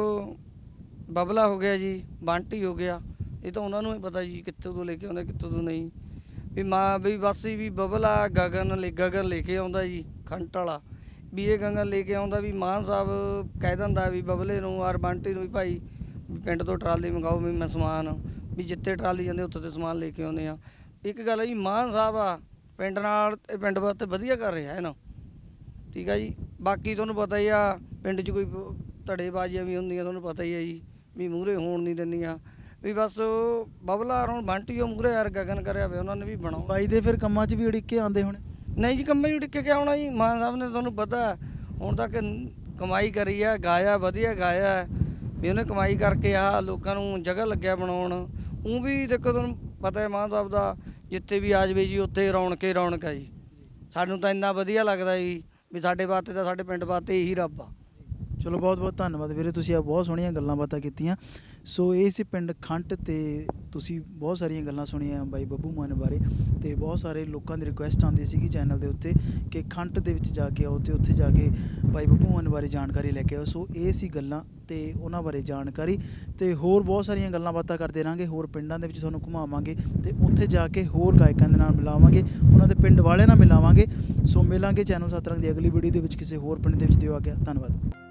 ਬਬਲਾ ਹੋ ਗਿਆ ਜੀ, ਬੰਟੀ ਹੋ ਗਿਆ, ਇਹ ਤਾਂ ਉਹਨਾਂ ਨੂੰ ਹੀ ਪਤਾ ਜੀ ਕਿੱਥੋਂ ਤੋਂ ਲੈ ਕੇ ਆਉਂਦਾ ਕਿੱਥੋਂ ਤੋਂ ਨਹੀਂ। ਵੀ ਮਾਂ ਵੀ ਬਸ ਵੀ ਬਬਲਾ ਗਗਨ ਲੈ ਗਗਨ ਲੈ ਕੇ ਆਉਂਦਾ ਜੀ ਖੰਟ ਵਾਲਾ, ਵੀ ਇਹ ਗਗਨ ਲੈ ਕੇ ਆਉਂਦਾ ਵੀ ਮਾਨ ਸਾਹਿਬ ਕਹਿ ਦਿੰਦਾ ਵੀ ਬਬਲੇ ਨੂੰ ਔਰ ਬੰਟੀ ਨੂੰ ਵੀ ਭਾਈ ਵੀ ਪਿੰਡ ਤੋਂ ਟਰਾਲੀ ਮੰਗਾਓ ਵੀ ਮੈਂ ਸਮਾਨ ਵੀ ਜਿੱਥੇ ਟਰਾਲੀ ਜਾਂਦੇ ਉੱਥੇ ਤੇ ਸਮਾਨ ਲੈ ਕੇ ਆਉਂਦੇ ਆ। ਇੱਕ ਗੱਲ ਹੈ ਜੀ ਮਾਨ ਸਾਹਿਬ ਆ ਪਿੰਡ ਨਾਲ ਇਹ ਪਿੰਡ ਵਾਸਤੇ ਵਧੀਆ ਕਰ ਰਿਹਾ ਹੈ ਨਾ, ਠੀਕ ਆ ਜੀ। ਬਾਕੀ ਤੁਹਾਨੂੰ ਪਤਾ ਹੀ ਆ ਪਿੰਡ 'ਚ ਕੋਈ ਧੜੇਬਾਜ਼ੀਆਂ ਵੀ ਹੁੰਦੀਆਂ, ਤੁਹਾਨੂੰ ਪਤਾ ਹੀ ਹੈ ਜੀ ਵੀ ਮੂਹਰੇ ਹੋਣ ਨਹੀਂ ਦਿੰਦੀਆਂ। ਵੀ ਬਸ ਬਬਲਾ ਹੁਣ ਬੰਟੀ ਉਹ ਮੂਹਰੇ ਯਾਰ ਗਗਨ ਕਰਿਆ ਵੇ ਉਹਨਾਂ ਨੇ ਵੀ ਬਣਾਓ। ਬਾਈ ਦੇ ਫਿਰ ਕੰਮਾਂ 'ਚ ਵੀ ਉੜੀਕੇ ਆਉਂਦੇ ਹੋਣੇ? ਨਹੀਂ ਜੀ ਕੰਮਾਂ 'ਚ ਉੜੀਕੇ ਕਿਆ ਆਉਣਾ ਜੀ, ਮਾਨ ਸਾਹਿਬ ਨੇ ਤੁਹਾਨੂੰ ਪਤਾ ਹੁਣ ਤੱਕ ਕਮਾਈ ਕਰੀ ਆ, ਗਾਇਆ ਵਧੀਆ ਗਾਇਆ ਵੀ ਉਹਨੇ ਕਮਾਈ ਕਰਕੇ ਆ ਲੋਕਾਂ ਨੂੰ ਜਗ੍ਹਾ ਲੱਗਿਆ ਬਣਾਉਣ। ਉਹ ਵੀ ਦੇਖੋ ਤੁਹਾਨੂੰ ਪਤਾ ਹੈ ਮਾਨ ਸਾਹਿਬ ਦਾ ਜਿੱਥੇ ਵੀ ਆ ਜਾਵੇ ਜੀ ਉੱਥੇ ਰੌਣਕੇ ਰੌਣਕ ਆ ਜੀ। ਸਾਨੂੰ ਤਾਂ ਇੰਨਾ ਵਧੀਆ ਲੱਗਦਾ ਜੀ ਵੀ ਸਾਡੇ ਵਾਸਤੇ ਤਾਂ ਸਾਡੇ ਪਿੰਡ ਵਾਸਤੇ ਇਹੀ ਰੱਬ ਆ। ਚਲੋ ਬਹੁਤ ਬਹੁਤ ਧੰਨਵਾਦ ਵੀਰੇ, ਤੁਸੀਂ ਆ ਬਹੁਤ ਸੋਹਣੀਆਂ ਗੱਲਾਂ ਬਾਤਾਂ ਕੀਤੀਆਂ। ਸੋ ਇਹ ਸੀ ਪਿੰਡ ਖੰਟ ਤੇ ਤੁਸੀਂ ਬਹੁਤ ਸਾਰੀਆਂ ਗੱਲਾਂ ਸੁਣੀਆਂ ਬਾਈ ਬੱਬੂ ਮਾਨ ਬਾਰੇ। ਤੇ ਬਹੁਤ ਸਾਰੇ ਲੋਕਾਂ ਦੀ ਰਿਕੁਐਸਟ ਆਉਂਦੀ ਸੀਗੀ ਚੈਨਲ ਦੇ ਉੱਤੇ ਕਿ ਖੰਟ ਦੇ ਵਿੱਚ ਜਾ ਕੇ ਆਓ ਤੇ ਉੱਥੇ ਜਾ ਕੇ ਬਾਈ ਬੱਬੂ ਮਾਨ ਬਾਰੇ ਜਾਣਕਾਰੀ ਲੈ ਕੇ ਆਓ। ਸੋ ਇਹ ਸੀ ਗੱਲਾਂ ਤੇ ਉਹਨਾਂ ਬਾਰੇ ਜਾਣਕਾਰੀ, ਤੇ ਹੋਰ ਬਹੁਤ ਸਾਰੀਆਂ ਗੱਲਾਂ ਬਾਤਾਂ ਕਰਦੇ ਰਹਾਂਗੇ। ਹੋਰ ਪਿੰਡਾਂ ਦੇ ਵਿੱਚ ਤੁਹਾਨੂੰ ਘੁਮਾਵਾਂਗੇ ਤੇ ਉੱਥੇ ਜਾ ਕੇ ਹੋਰ ਗਾਇਕਾਂ ਦੇ ਨਾਲ ਮਿਲਾਵਾਂਗੇ, ਉਹਨਾਂ ਦੇ ਪਿੰਡ ਵਾਲਿਆਂ ਨਾਲ ਮਿਲਾਵਾਂਗੇ। ਸੋ ਮਿਲਾਂਗੇ ਚੈਨਲ ਸੱਤ ਰੰਗ ਦੀ ਅਗਲੀ ਵੀਡੀਓ ਦੇ ਵਿੱਚ ਕਿਸੇ ਹੋਰ ਪਿੰਡ ਦੇ ਵਿੱਚ। ਦਿਓ ਆ ਗਿਆ, ਧੰਨਵਾਦ।